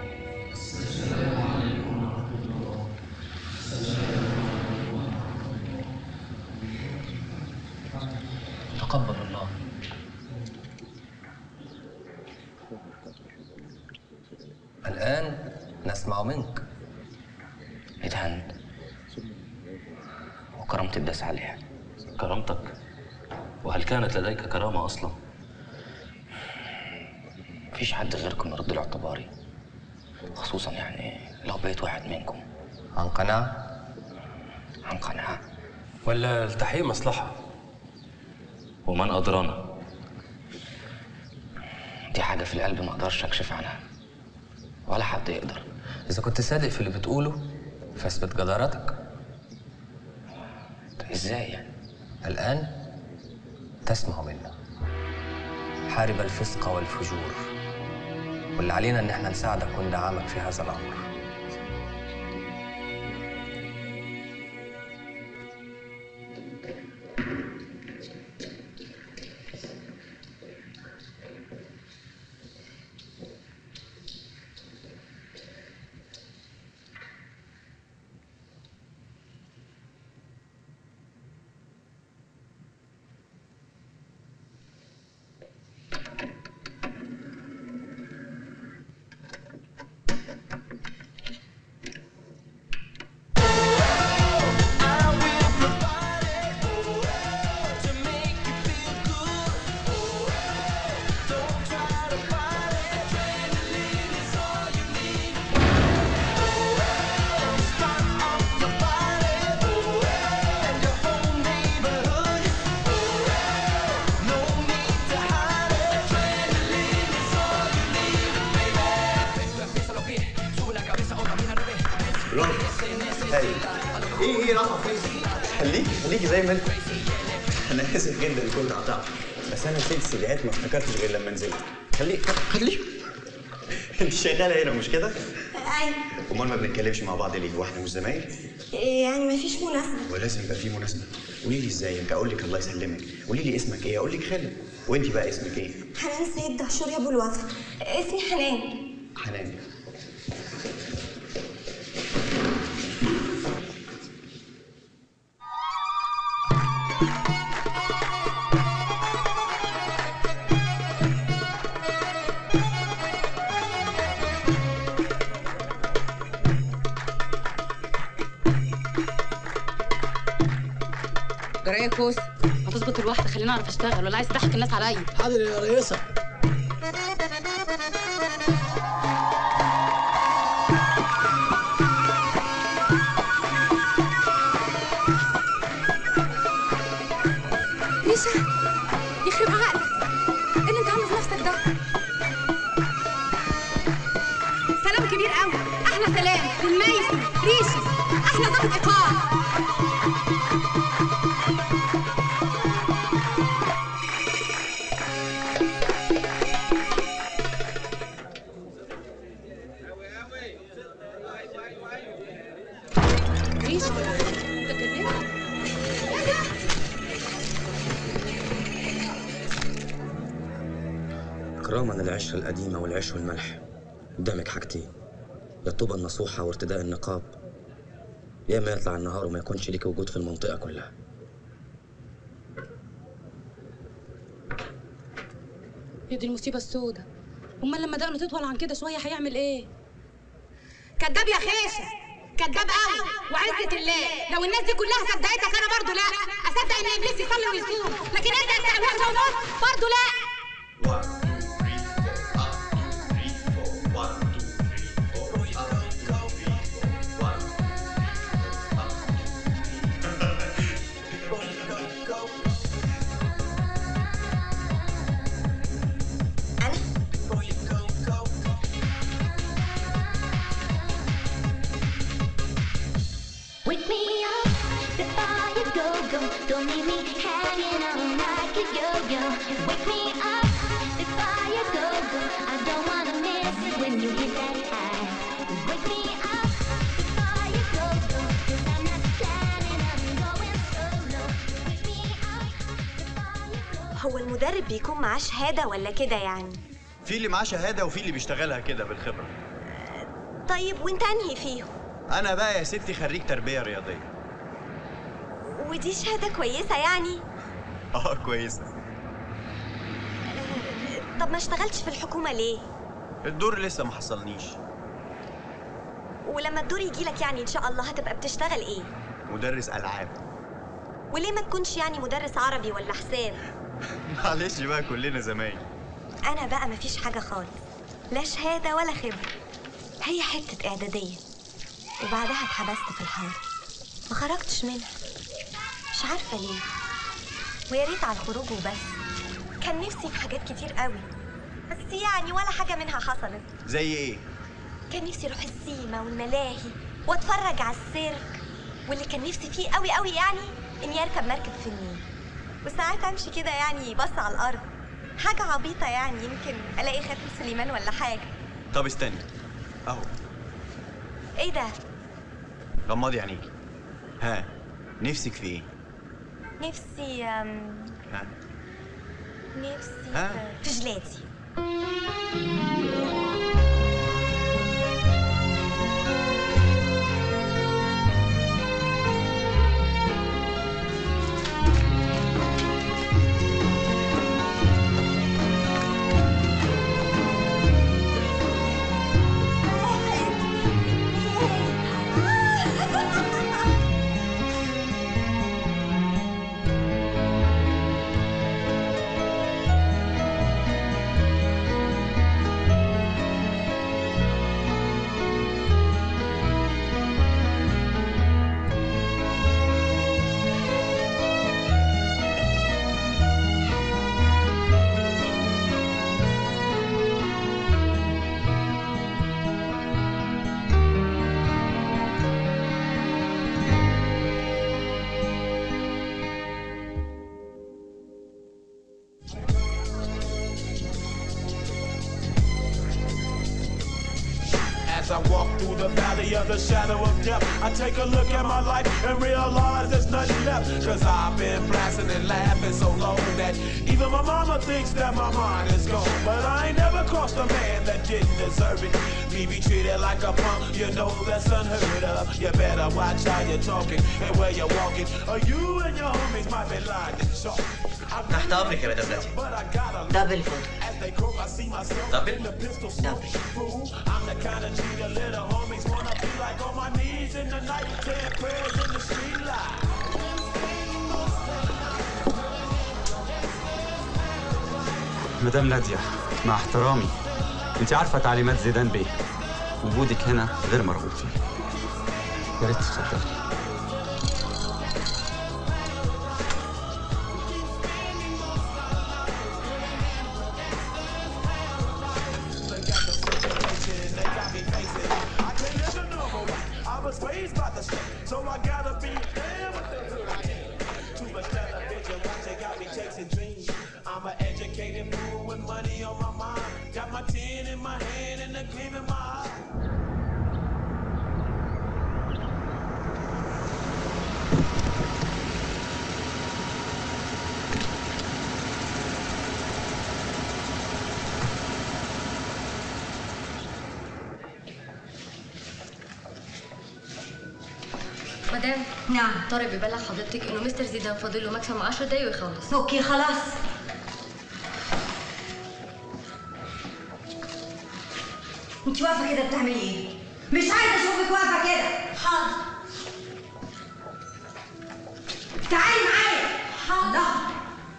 تقبل الله. الآن نسمع منك. اتهنت وكرامتي اتداس عليها. كرامتك؟ وهل كانت لديك كرامة أصلا؟ مفيش حد غيركم يرد لي اعتباري، خصوصا يعني لو بقيت واحد منكم. عن قناعة؟ عن قناعة. ولا التحقيق مصلحة؟ ومن أدرانا؟ دي حاجة في القلب ما أقدرش أكشف عنها، ولا حد يقدر. إذا كنت صادق في اللي بتقوله فاثبت جدارتك. إزاي يعني؟ الآن تسمع منا. حارب الفسق والفجور، واللي علينا إن احنا نساعدك وندعمك في هذا الأمر. ايه ايه رقم فين؟ خليكي خليكي زي ما انت. انا اسف جدا لكل قطعت، بس انا نسيت السيديهات، ما افتكرتش غير لما نزلت. خليك خليك انت شغاله هنا مش كده؟ ايوه. امال ما بنتكلمش مع بعض ليه؟ واحنا مش زمايل؟ يعني ما فيش مناسبه. ولازم يبقى في مناسبه. قولي لي ازيك، اقول لك الله يسلمك. قولي لي اسمك ايه، اقول لك خالد. وانت بقى اسمك ايه؟ حنان سيد دهشور يا ابو الوفا. اسمي حنان. حنان. جرى ايه يا كوس؟ هتظبط الواحده خليني اعرف اشتغل ولا عايز تضحك الناس عليا؟ حاضر يا ريسه. ريشه يخرب عقلك، ايه اللي انت عامله في نفسك ده؟ سلام كبير قوي، احلى سلام للميسي ريشه، احلى ضابط ايقاع. إكراما للعشرة القديمة والعيش والملح قدامك حاجتين، يا الطوبة النصوحة وارتداء النقاب، يا إما يطلع النهار وما يكونش ليك وجود في المنطقة كلها. يا دي المصيبة السوداء، أمال لما دقنه تطول عن كده شوية هيعمل إيه؟ كداب يا خيشة، كداب قوي وعزة الله، لو الناس دي كلها صدقتك أنا برضه لا، أصدق إن إبليس يصلي ويصوم، لكن أنت بتاع الوحدة ونص برضه لا. Wake me up before you go, go. Don't leave me hanging on like a yo-yo. Wake me up before you go, go. I don't wanna miss it when you hit that high. Wake me up before you go, go. Cause I'm not planning on going solo. Wake me up before you go. هو المدرب بيكون معاه شهادة ولا كده يعني؟ في اللي معاه شهادة وفي اللي بيشتغلها كده بالخبرة. طيب وانت انهي فيهم؟ أنا بقى يا ستي خريج تربية رياضية. ودي شهادة كويسة يعني؟ اه كويسة. طب ما اشتغلتش في الحكومة ليه؟ الدور لسه ما حصلنيش. ولما الدور يجيلك يعني إن شاء الله هتبقى بتشتغل إيه؟ مدرس ألعاب. وليه ما تكونش يعني مدرس عربي ولا حساب؟ معلش بقى كلنا زمايل. أنا بقى مفيش حاجة خالص، لا شهادة ولا خبرة، هي حتة إعدادية وبعدها اتحبست في الحارة ما خرجتش منها، مش عارفة ليه، ويا ريت على الخروج وبس. كان نفسي في حاجات كتير قوي بس يعني ولا حاجة منها حصلت. زي إيه؟ كان نفسي أروح السيما والملاهي وأتفرج على السيرك، واللي كان نفسي فيه قوي قوي يعني إني أركب مركب في النيل وساعات أمشي كده يعني بص على الأرض، حاجة عبيطة يعني، يمكن ألاقي خاتم سليمان ولا حاجة. طب استني أهو. إيه ده؟ غمضي عينيكي. ها نفسك في إيه؟ نفسي أم... ها نفسي ها؟ في جلاتي. As I walk through the valley of the shadow of death, I take a look at my life and realize there's nothing left. Cause I've been blasting and laughing so long that even my mama thinks that my mind is gone. But I ain't never crossed a man that didn't deserve it. Me be treated like a punk, you know that's unheard of. You better watch how you're talking and where you're walking, or you and your homies might be lying to chalk. تحت امرك يا مدام ناتي. دبل فوت. دبل؟ دبل. I'm the kind of G the little homies wanna be like on my knees in the night, saying prayers in the street light. مدام ناديه، مع احترامي انت عارفه تعليمات زيدان بيه، وجودك هنا غير مرغوب فيه. يا ريت تتفضلي. I'm an educated fool with money on my mind. Got my tin in my hand and a gleam in my eye. مدام. نعم. طارق بيبلغ حضرتك انه مستر زيدان فاضل له ماكسيموم عشر دقايق ويخلص. اوكي خلاص. انت واقفه كده بتعملي ايه؟ مش عايزه اشوفك واقفه كده. حاضر. تعالي معايا. حاضر.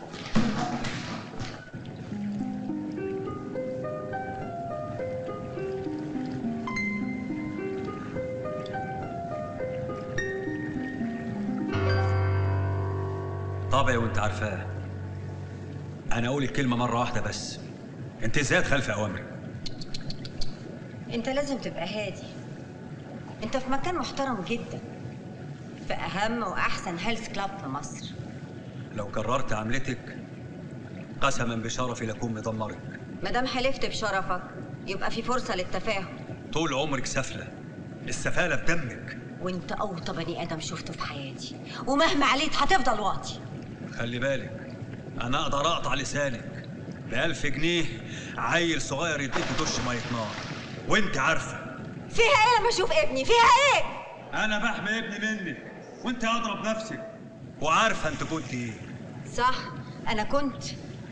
طبعي وانت عارفاه. انا اقول الكلمه مره واحده بس، انت ازاي تخالف اوامري؟ انت لازم تبقى هادي. انت في مكان محترم جدا، في اهم واحسن هيلث كلاب في مصر. لو كررت عملتك قسما بشرفي لاكون مدمرك. مادام حلفت بشرفك يبقى في فرصه للتفاهم. طول عمرك سافله، السفاله في دمك. وانت اوطى بني ادم شفته في حياتي، ومهما عليت هتفضل واطي. خلي بالك انا اقدر اقطع لسانك بألف جنيه. عيل صغير يديك دش ميه نار وانت عارفه. فيها ايه لما اشوف ابني؟ فيها ايه؟ انا بحمي ابني منك وانت اضرب نفسك، وعارفه انت كنت ايه. صح انا كنت،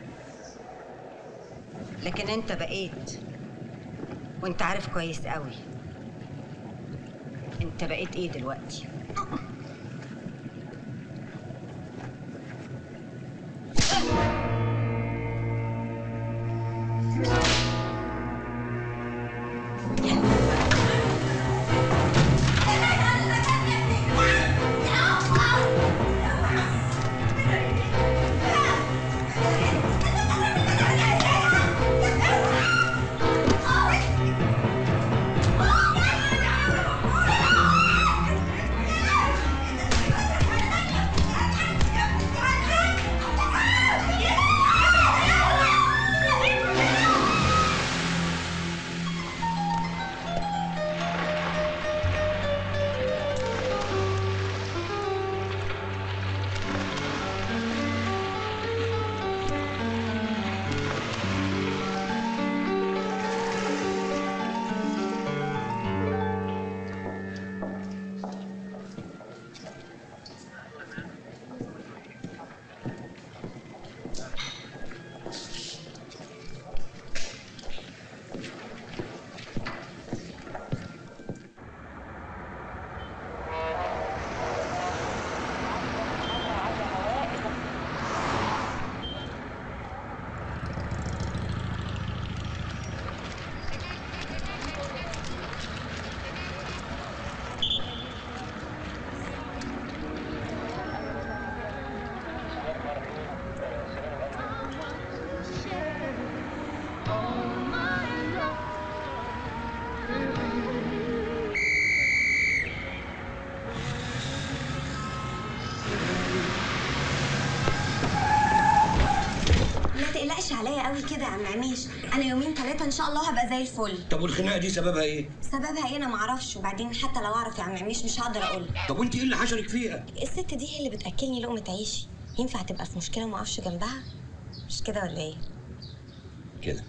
لكن انت بقيت، وانت عارف كويس قوي انت بقيت ايه دلوقتي. عليا قوي كده يا عم عميش، انا يومين ثلاثه ان شاء الله هبقى زي الفل. طب والخناقه دي سببها ايه؟ سببها ايه انا ما اعرفش، وبعدين حتى لو اعرف يا عم عميش مش هقدر اقول. طب وانت ايه اللي حشرك فيها؟ الست دي هي اللي بتاكلني لقمه عيشي، ينفع تبقى في مشكله وما اقفش جنبها؟ مش كده ولا ايه؟ كده.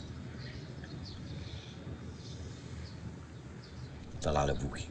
طلع على ابوكي.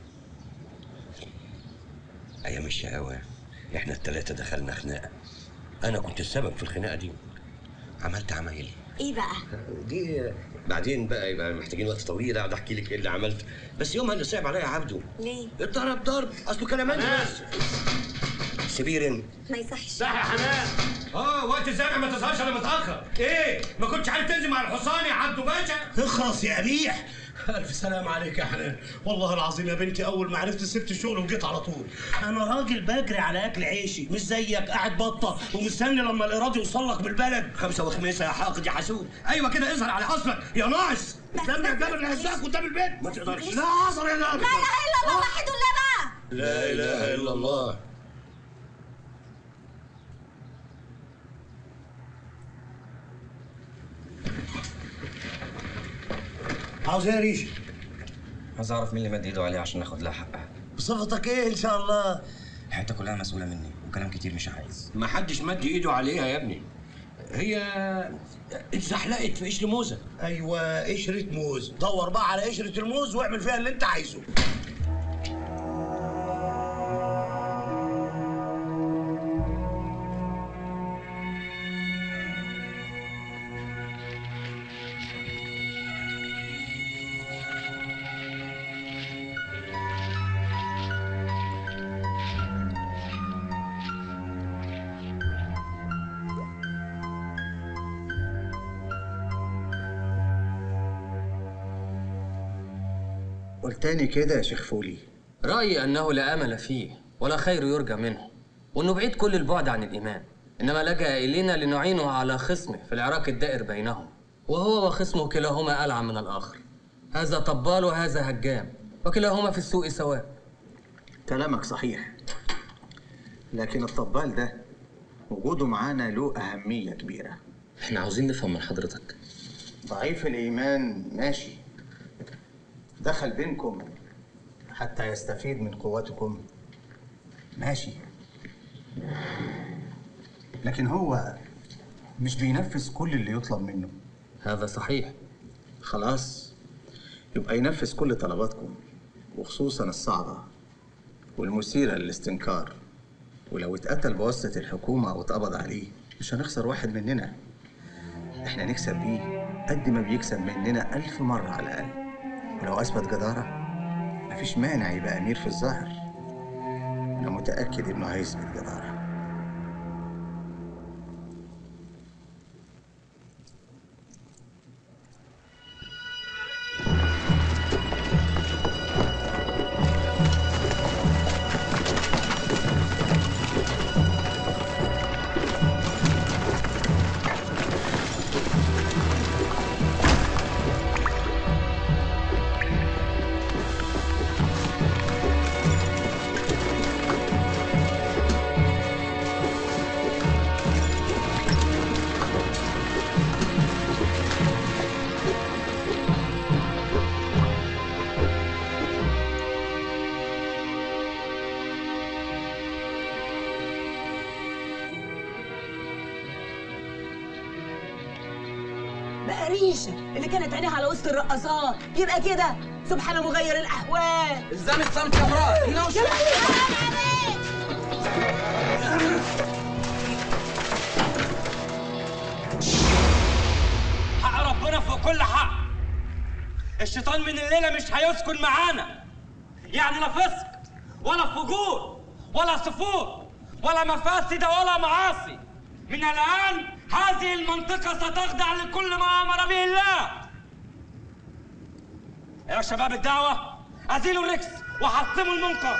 ايام الشقاوه احنا الثلاثه دخلنا خناقه، انا كنت السبب في الخناقه دي. عملت عمايل. ايه بقى؟ دي بعدين بقى يبقى محتاجين وقت طويل اقعد احكي لك ايه اللي عملت، بس يومها اللي صعب عليا عبده. ليه؟ اتضرب ضرب، اصله كلام انت بس. سبيرن. ما يصحش. صح يا حمام. اه وقت الزرع ما تظهرش الا متاخر. ايه ما كنتش عارف تنزل مع الحصان يا عبدو باشا؟ اخرس يا قبيح. ألف سلام عليك يا حنان، والله العظيم يا بنتي أول ما عرفت سبت الشغل وجيت على طول. أنا راجل بجري على أكل عيشي، مش زيك قاعد بطة ومستني لما الإيراد يوصل لك بالبلد. خمسة وخميسة يا حاقد يا حسود. أيوه كده اظهر على أصلك يا ناقص. استنى يا جابر اللي هزقك قدام البيت. ما تقدرش. لا أظهر يا جابر. لا إله إلا الله وحد الله بقى. لا إله إلا الله. عاوز ايه يا ريشه؟ عايز اعرف مين اللي مد ايده عليها عشان ناخد لها حقها. بصفتك ايه ان شاء الله؟ الحته كلها مسؤوله مني وكلام كتير مش عايز. ما حدش مد ايده عليها يا ابني. هي اتزحلقت في قشر موزه. ايوه قشره موز، دور بقى على قشره الموز واعمل فيها اللي انت عايزه. قلتاني كده يا شيخ فولي. رأيي أنه لا أمل فيه ولا خير يرجى منه، وأنه بعيد كل البعد عن الإيمان، إنما لجأ إلينا لنعينه على خصمه في العراك الدائر بينهم، وهو وخصمه كلاهما ألعن من الآخر. هذا طبال وهذا هجام، وكلاهما في السوء سواء. كلامك صحيح، لكن الطبال ده وجوده معانا له أهمية كبيرة. احنا عاوزين نفهم من حضرتك. ضعيف الإيمان ماشي، دخل بينكم حتى يستفيد من قوتكم ماشي، لكن هو مش بينفذ كل اللي يطلب منه. هذا صحيح. خلاص يبقى ينفذ كل طلباتكم، وخصوصا الصعبة والمثيرة للاستنكار. ولو اتقتل بواسطة الحكومة أو اتقبض عليه مش هنخسر واحد مننا، احنا نكسب بيه قد ما بيكسب مننا ألف مرة على الأقل. ولو أثبت جدارة مفيش مانع يبقى أمير في الظاهر، أنا متأكد إنه هيثبت جدارة. ريشه اللي كانت عينيها على وسط الرقصات يبقى كده سبحان مغير الاحوال. الزام الصمت يا مراد. هنا وش حق ربنا فوق كل حق. الشيطان من الليله مش هيسكن معانا، يعني لا فسق ولا فجور ولا سفور ولا مفاسد ولا معاصي. من الآن هذه المنطقة ستخضع لكل ما أمر به الله. يا شباب الدعوة أزيلوا الركس وحطموا المنكر.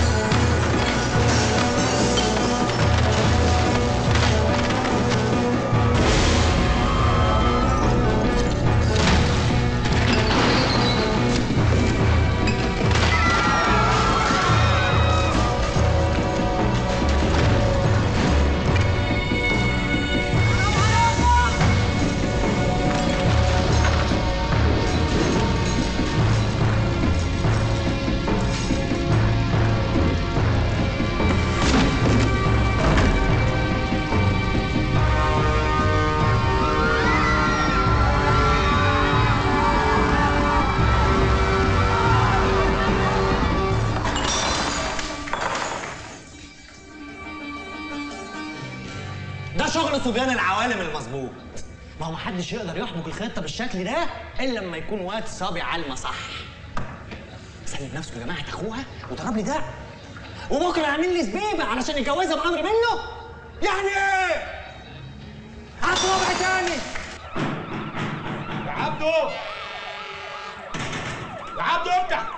شغل صبيان العوالم المظبوط. ما هو محدش يقدر يحبك الخطه بالشكل ده الا لما يكون واد صابي على المصح. سلم نفسه لجماعه اخوها وضرب لي ده. وبكره يعمل لي زبيبه علشان يتجوزها بامر منه؟ يعني ايه؟ هات ربع تاني. يا عبدو يا عبدو افتح.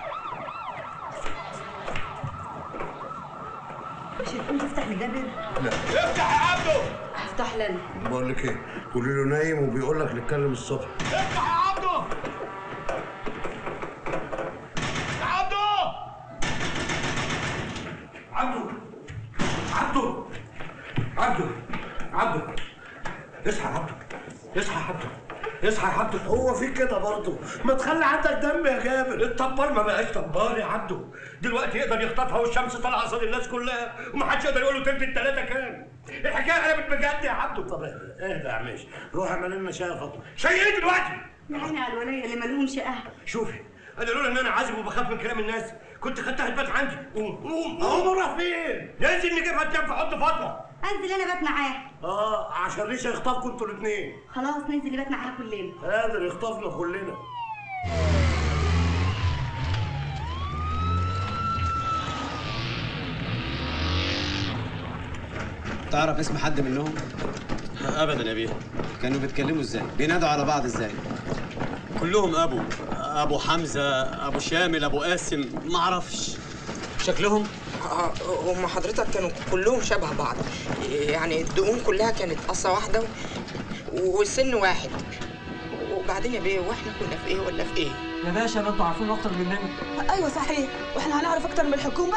مش هتقوم تفتح لي الباب؟ لا افتح يا عبدو. هفتح لنا. بقول لك ايه؟ قولي له نايم وبيقول لك نتكلم الصبح. افتح يا عبدو. يا عبدو. عبدو عبدو عبدو عبدو اصحى يا عبدو اصحى يا عبدو اصحى يا عبدو. هو في كده برضه؟ ما تخلي عندك دم يا جابر. الطبال ما بقاش طبال يا عبدو، دلوقتي يقدر يخطفها والشمس طالعه قصاد الناس كلها ومحدش يقدر يقول له تلت التلاته كام. الحكايه قلبت بجد يا عبدو. طب اهدى يا عميش، روح اعمل لنا شاي يا فاطمه. شاي ايه دلوقتي؟ يعني على الولايه اللي مالهمش اهل. شوفي انا لولا ان انا عازب وبخاف من كلام الناس كنت خدتها تبات عندي. قوم قوم قوم. راح فين؟ ننزل نجيبها تنام في حضن فاطمه. انزل انا بات معاه. اه عشان ريشه يخطفكم انتوا الاثنين. خلاص ننزل بات معاه كلنا. قادر يخطفنا كلنا. تعرف اسم حد منهم؟ ابدا يا بيه. كانوا بيتكلموا ازاي؟ بينادوا على بعض ازاي؟ كلهم ابو ابو حمزه، ابو شامل، ابو قاسم، ما اعرفش. شكلهم؟ اه هم حضرتك كانوا كلهم شبه بعض، يعني الدقون كلها كانت قصه واحده والسن واحد. وبعدين يا بيه واحنا كنا في ايه ولا في ايه؟ يا باشا ما انتوا عارفين اكتر مننا. ايوه صحيح، واحنا هنعرف اكتر من الحكومه؟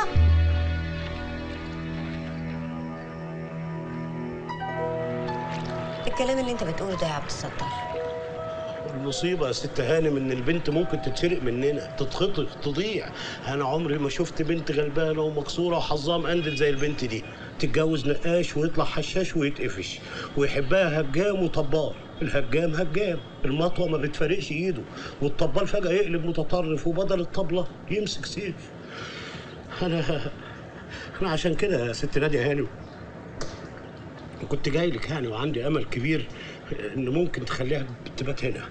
الكلام اللي انت بتقوله ده يا عبد الستار المصيبة يا ست هانم إن البنت ممكن تتسرق مننا، تتخطف، تضيع. أنا عمري ما شفت بنت غلبانة ومكسورة وحظها مقندل زي البنت دي، تتجوز نقاش ويطلع حشاش ويتقفش، ويحبها هجام وطبال. الهجام هجام، المطوة ما بتفارقش إيده، والطبال فجأة يقلب متطرف وبدل الطبلة يمسك سيف. أنا أنا عشان كده يا ست نادية هانم كنت جاي لك يعني، وعندي أمل كبير إن ممكن تخليها تبات هنا.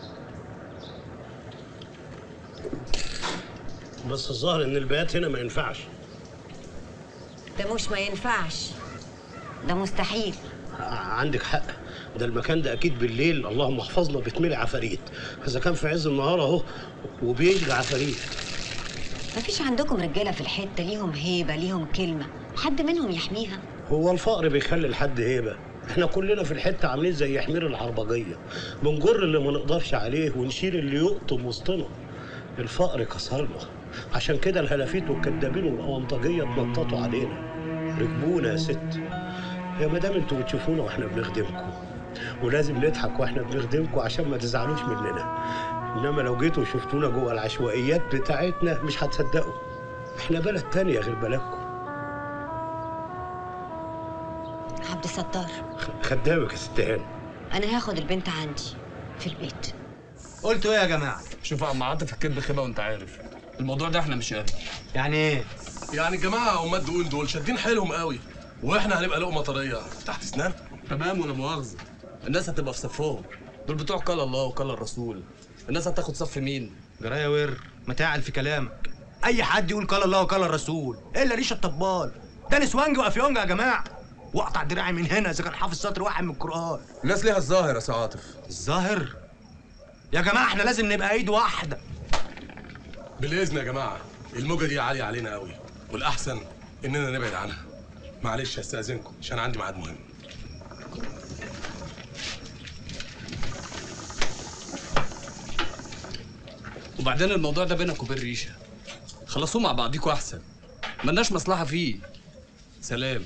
بس الظاهر ان البيات هنا ما ينفعش. ده مش ما ينفعش، ده مستحيل. عندك حق، ده المكان ده اكيد بالليل اللهم احفظنا بتملي عفاريت، اذا كان في عز النهار اهو وبيجري عفاريت. مفيش عندكم رجاله في الحته ليهم هيبه، ليهم كلمه، حد منهم يحميها؟ هو الفقر بيخلي لحد هيبه؟ احنا كلنا في الحته عاملين زي حمير العربجيه، بنجر اللي ما نقدرش عليه ونشيل اللي يقطم وسطنا. الفقر كسرنا، عشان كده الهلافيت والكدابين والاونطاجيه اتنططوا علينا، ركبونا يا ست. يا مدام انتوا بتشوفونا واحنا بنخدمكم، ولازم نضحك واحنا بنخدمكم عشان ما تزعلوش مننا. انما لو جيتوا وشفتونا جوه العشوائيات بتاعتنا مش هتصدقوا، احنا بلد تانية غير بلدكم. عبد الستار، خدامك يا ست هاني. انا هاخد البنت عندي في البيت. قلتوا ايه يا جماعه؟ شوف يا عم عاطف، الكذب خيبه وانت عارف الموضوع ده احنا مش قادر. يعني ايه؟ يعني الجماعه امات دول دول شادين حيلهم قوي، واحنا هنبقى لقمه طريه تحت اسنان. تمام ولا مؤاخذه، الناس هتبقى في صفهم، دول بتوع قال الله وقال الرسول. الناس هتاخد صف مين؟ جرايه ور ما تعال في كلامك. اي حد يقول قال الله وقال الرسول الا ريشه الطبال. ده نسوانج وافيونج يا جماعه، واقطع دراعي من هنا اذا كان حافظ سطر واحد من القران. الناس ليها الظاهر يا سي عاطف. الظاهر؟ يا جماعه احنا لازم نبقى ايد واحده. بالاذن يا جماعه، الموجه دي عاليه علينا قوي، والاحسن اننا نبعد عنها. معلش استاذنكم عشان عندي ميعاد مهم. وبعدين الموضوع ده بينك وبين ريشه، خلصوه مع بعضيكوا احسن، ملناش مصلحه فيه. سلام.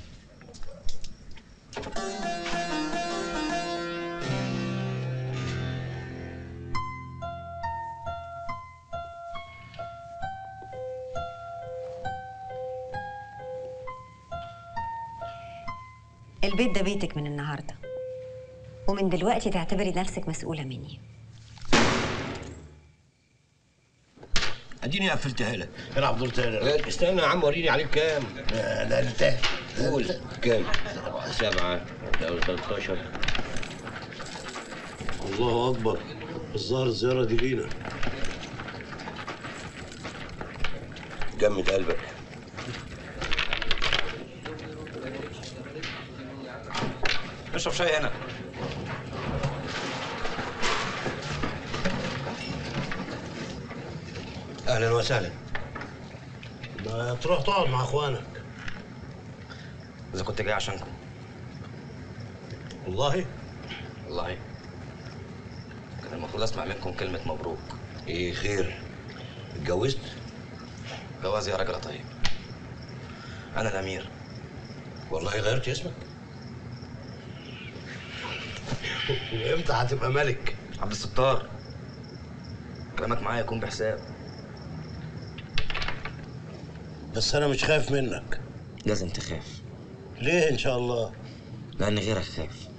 البيت ده بيتك من النهارده، ومن دلوقتي تعتبري نفسك مسؤوله مني. اديني قفلتها لك. العب دور تاني. استنى يا عم وريني عليك كام. لا لا انت قول كام؟ سبعة لو تلتاشر. الله اكبر، الظاهر الزياره دي لينا. جمد قلبك. اشرب شاي هنا. اهلا وسهلا. ما تروح تقعد مع اخوانك. اذا كنت جاي عشانكم. والله؟ والله كان المفروض اسمع منكم كلمة مبروك. ايه خير؟ اتجوزت؟ جوازي يا راجل طيب. انا الامير. والله غيرت اسمك؟ وامتى هتبقى ملك؟ عبد الستار، كلامك معايا يكون بحساب. بس انا مش خايف منك. لازم تخاف. ليه ان شاء الله؟ لان غيرك خاف.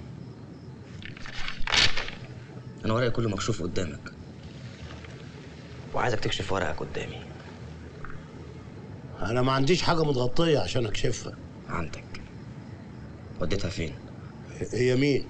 انا ورقي كله مكشوف قدامك، وعايزك تكشف ورقك قدامي. انا ما عنديش حاجه متغطيه عشان اكشفها. عندك. وديتها فين؟ هي مين؟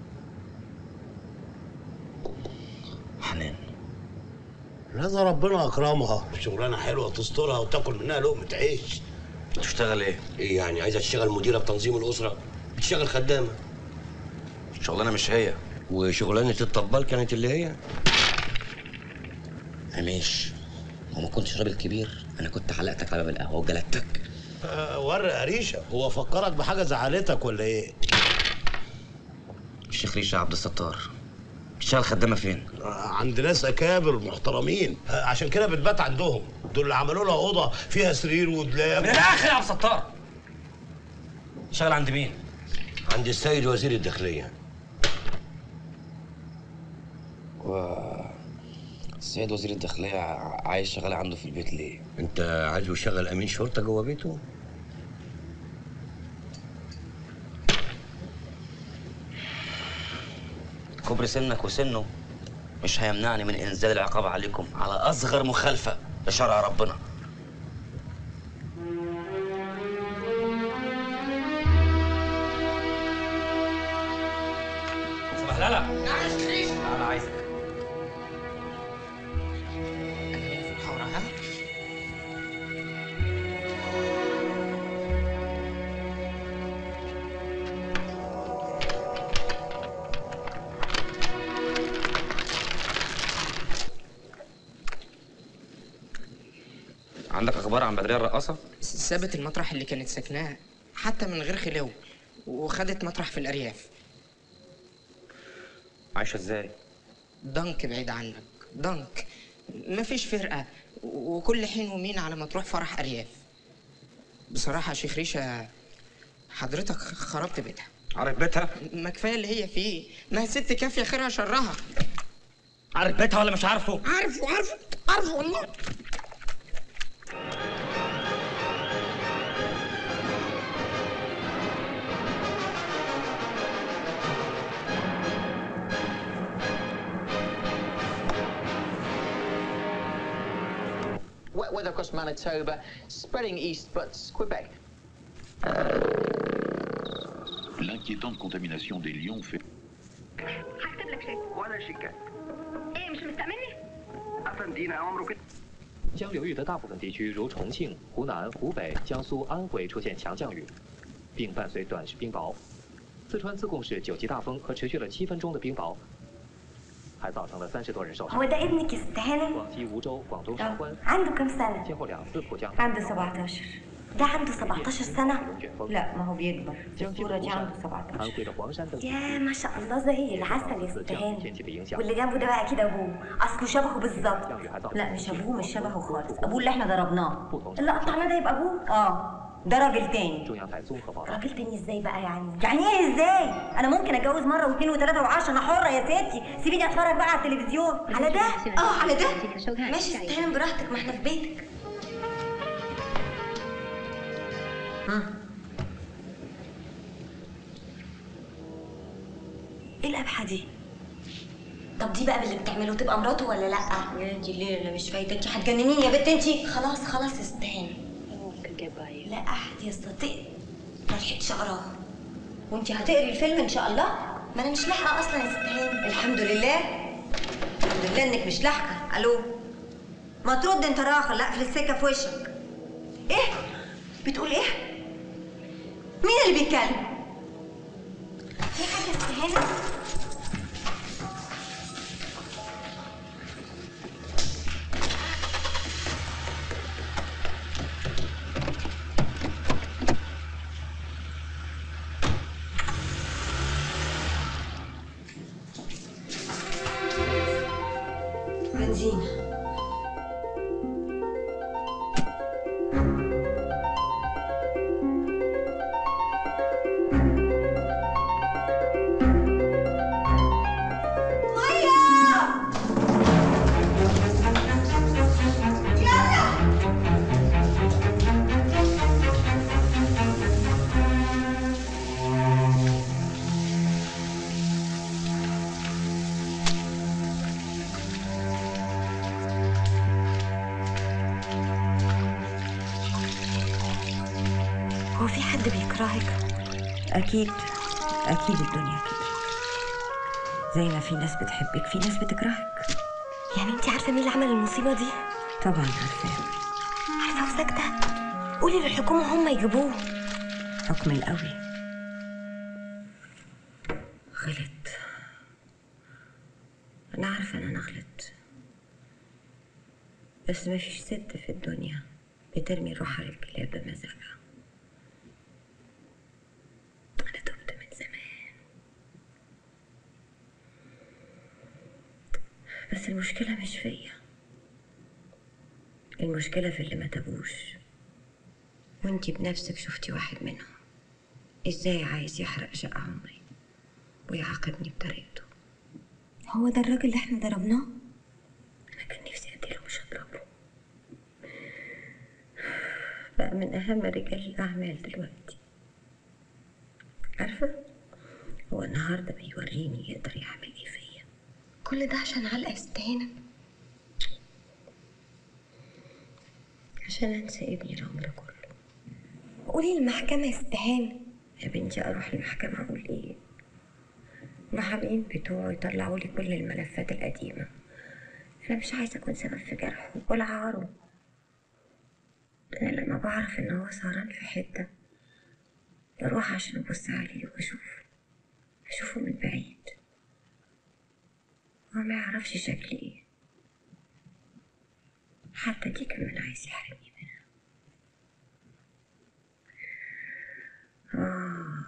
حنان. لا ده ربنا اكرمها، شغلانه حلوه تسترها وتاكل منها لقمه عيش. تشتغل ايه؟ ايه يعني عايزه تشتغل مديره بتنظيم الاسره؟ تشتغل خدامه. شغلانه مش هي. وشغلانه الطبال كانت اللي هي؟ هميش، هو ما كنتش راجل كبير انا كنت حلقتك على باب القهوه وجلدتك. أه ورق ريشه، هو فكرك بحاجه زعلتك ولا ايه؟ الشيخ ريشه عبد الستار بتشتغل خدامه فين؟ عند ناس اكابر محترمين، عشان كده بتبات عندهم. دول اللي عملوا لها اوضه فيها سرير ودولاب. من الاخر يا عبد الستار، شغال عند مين؟ عند السيد وزير الداخليه. و السيد وزير الداخليه عايز شغال عنده في البيت ليه؟ انت عايزه يشغل امين شرطه جوه بيته؟ كبر سنك وسنه مش هيمنعني من انزال العقاب عليكم على اصغر مخالفه لشرع ربنا. صباح لا لا انا عايزك. عندك اخبار عن بدريه الرقاصه؟ سابت المطرح اللي كانت ساكناه حتى من غير خلو، وخدت مطرح في الارياف. عايشه ازاي؟ ضنك بعيد عنك، ضنك مفيش فرقه، وكل حين ومين على ما تروح فرح ارياف. بصراحه يا شيخ ريشه حضرتك خربت بيتها. عارف بيتها؟ ما كفايه اللي هي فيه، ما هي ست كافيه خيرها شرها. عارف بيتها ولا مش عارفه؟ عارفه عارفه عارفه والله. Wet weather across Manitoba, spreading east, but Quebec. L'inquiétante contamination des lions fait... هكتب لك شيك. ولا شيكات. ايه مش مستأمني؟ أفندينا أمرك. 江流域的大部分地区，如重庆、湖南、湖北、江苏、安徽出现强降雨，并伴随短时冰雹。四川自贡市九级大风和持续了七分钟的冰雹，还造成了三十多人受伤。 هو ده ابنك استهانة؟ 广西梧州、广东韶关 عنده كام سنة؟ 先后两次迫降。 عنده سبعتاشر. ده عنده سبعتاشر سنة؟ لا ما هو بيكبر. الصورة دي عنده سبعتاشر. 安徽的黄山等。 يا ما شاء الله زي العسل يا استهانة. 天气的影响。 واللي جنبه ده بقى اكيد ابوه، اصله شبهه بالظبط. لا مش ابوه، مش شبهه خالص. ابوه اللي احنا ضربناه. اللي قطعناه ده يبقى ابوه؟ اه ده راجل تاني. 中央台综合报道。 راجل تاني ازاي بقى يعني؟ يعني ايه ازاي؟ انا ممكن اتجوز مره واثنين وثلاثه وعشرة، انا حره يا ستي. سيبيني اتفرج بقى على التلفزيون. على ده؟ اه على ده؟ ماشي استهانة براحتك، ما احنا في بيتك. ها ايه القبحه دي؟ طب دي بقى باللي بتعمله تبقى مراته ولا لا؟ يا دي ليه انا مش فايته، انت هتجننيني يا بنت انت. خلاص خلاص استهانة. لا احد يستطيع. ما لحقتش اقراها. وانت هتقري الفيلم ان شاء الله؟ ما انا مش لاحقه اصلا يا استهانة. الحمد لله الحمد لله انك مش لاحقه. الو ما ترد انت راخر، لا اقفل السكه في وشك. ايه بتقول ايه؟ مين اللي بيتكلم؟ في حاجة استهانة؟ بنزين. هو في حد بيكرهك؟ أكيد أكيد الدنيا كده، زي ما في ناس بتحبك في ناس بتكرهك. يعني انت عارفة مين اللي عمل المصيبة دي؟ طبعا عارفاه. عارفة وساكتة؟ قولي للحكومة هم يجيبوه. حكم القوي. غلط. أنا عارفة إن أنا غلط، بس مفيش ست في الدنيا بترمي روحها للكلاب بمزاجها. أنا تبت من زمان، بس المشكلة مش فيا، المشكلة في اللي ما تابوش. وانتي بنفسك شفتي واحد منهم ازاي عايز يحرق شقة عمري ويعاقبني بطريقته. هو ده الراجل اللي احنا ضربناه؟ أنا كان نفسي أديله مش هضربه. بقى من أهم رجال الأعمال دلوقتي. عارفة، هو النهاردة بيوريني يقدر يعمل ايه فيا. كل ده عشان علقة استهانة؟ عشان أنسى ابني العمر كله. قولي المحكمة استهانة. يا بنتي أروح المحكمة أقول إيه؟ المحامين بتوعه يطلعوا لي كل الملفات القديمة. أنا مش عايزة أكون سبب في جرحه ولا عاره. أنا لما بعرف إن هو سهران في حتة بروح عشان أبص عليه وأشوفه أشوفه من بعيد. هو ما يعرفش شكلي إيه، حتى دي كمان عايز يحرمني منها. آه.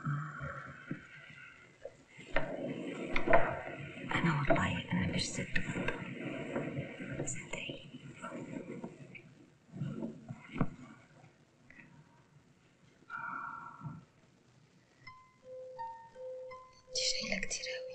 أنا والله أنا مش ست برضه، صدقيني. دي شايلة كتير أوي.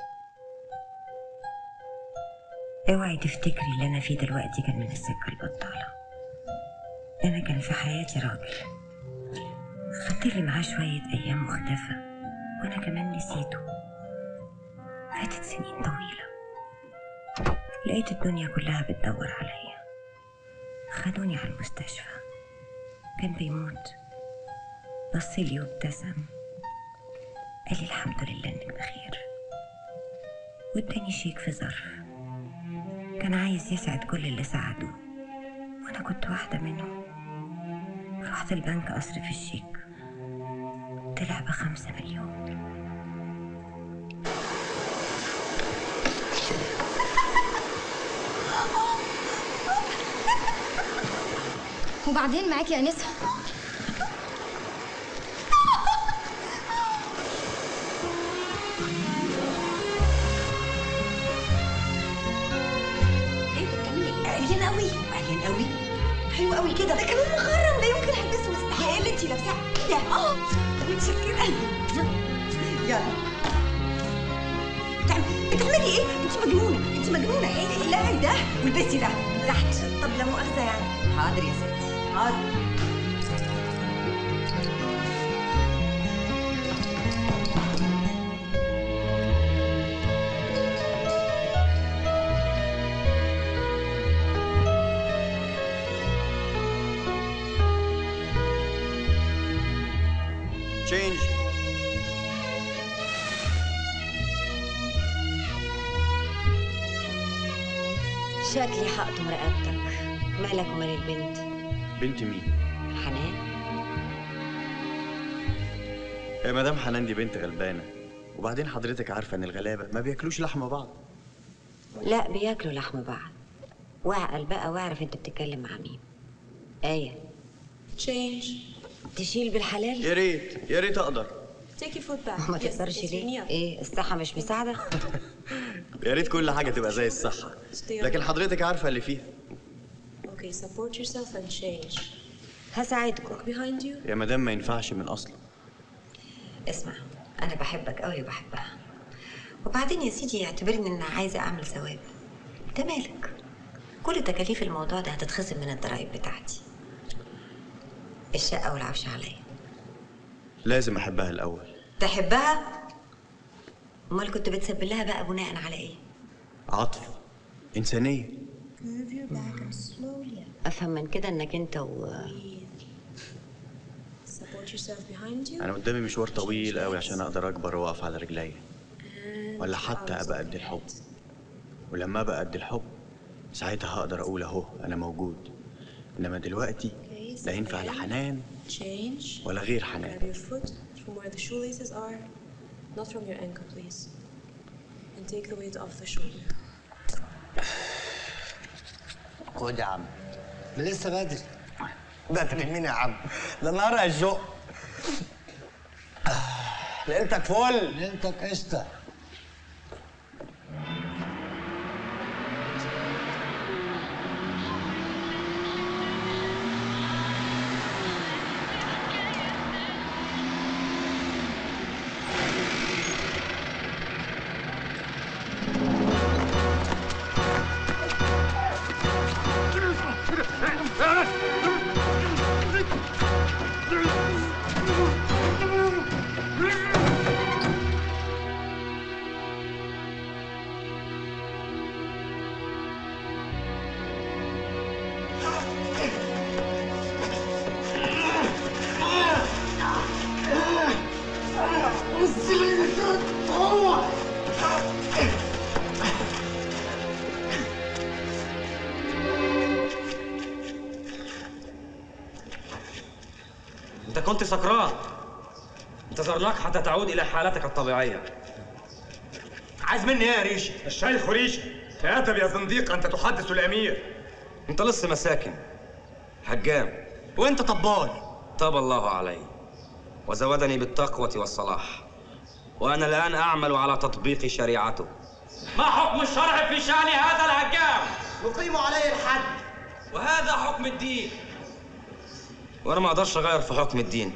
اوعي تفتكري اللي أنا فيه دلوقتي كان من السكة البطالة. أنا كان في حياتي راجل خدتلي معاه شوية أيام واختفى، وأنا كمان نسيته. فاتت سنين طويلة، لقيت الدنيا كلها بتدور عليا. خدوني على المستشفى، كان بيموت. بصلي وابتسم، قال لي الحمد لله إنك بخير، واداني شيك في ظرف. كان عايز يسعد كل اللي ساعدوه، وأنا كنت واحدة منهم. رحت البنك أصرف الشيك، طلع بخمسة مليون. وبعدين معاكي يا أنسة؟ ايه بتعملي ايه؟ قليان قوي. قليان قوي؟ حلو قوي كده. ده كمان مخرم، لا يمكن البسه واستحاله. ايه اللي انتي لابساه؟ ده اه متشكرة. يلا. بتعملي بتعملي ايه؟ انتي مجنونة، انتي مجنونة. ايه؟ اقلعي ده والبسي ده تحت. طب لا مؤاخذة يعني. حاضر يا ستي، حاضر. تشينج. شكلي حقطم رقبتك. مالك ومال البنت؟ بنت مين؟ حنان. يا مدام حنان دي بنت غلبانه، وبعدين حضرتك عارفه ان الغلابه ما بياكلوش لحم بعض. لا بياكلوا لحم بعض. واعقل بقى واعرف انت بتتكلم مع مين. ايه Change. تشيل بالحلال؟ يا ريت يا ريت اقدر. Take your foot back. ما Yes, تقدرش it's your ليه؟ knee up. ايه الصحة مش مساعدة؟ يا ريت كل حاجه تبقى زي الصحه، لكن حضرتك عارفه اللي فيها. Okay, support yourself and change. هساعدكم. Look behind you. يا مدام ما ينفعش من اصله. اسمع انا بحبك قوي وبحبها، وبعدين يا سيدي اعتبرني ان عايزة اعمل ثواب. انت مالك؟ كل تكاليف الموضوع ده هتتخصم من الضرايب بتاعتي. الشقة والعفش عليا. لازم احبها الاول. تحبها؟ امال كنت بتسبب لها بقى بناء على ايه؟ عطف، انسانيه. Move your back and slowly. افهم من كده انك انت و Support yourself behind you. انا قدامي مشوار طويل قوي عشان اقدر اكبر واقف على رجلي، ولا حتى ابقى قد الحب. ولما ابقى قد الحب ساعتها هقدر اقول اهو انا موجود. انما دلوقتي لا ينفع لا حنان Change. ولا غير حنان. Grab your foot from where the shoelaces are, not from your ankle, please. And take the weight off the shoulder. خد يا عم. ده لسه بدري. بدري مين يا عم؟ ده النهار هيشق. ليلتك فل. ليلتك قشطة. انت كنت سكران. انتظر لك حتى تعود الى حالتك الطبيعيه. عايز مني ايه يا ريشه؟ الشيخ ريشه. تأدب يا زنديق، انت تحدث الامير. انت لسه مساكن حجام، وانت طبال. تاب الله علي وزودني بالتقوى والصلاح، وانا الان اعمل على تطبيق شريعته. ما حكم الشرع في شان هذا الهجام؟ نقيم عليه الحد. وهذا حكم الدين، وانا ما اقدرش اغير في حكم الدين.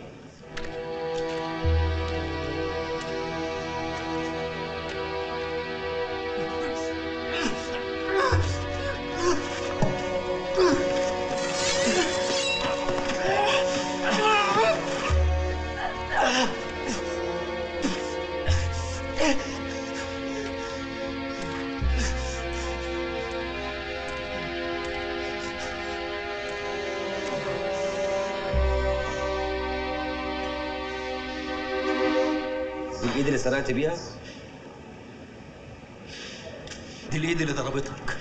دي الايد اللي سرقت بيها؟ دي الايد اللي ضربتك.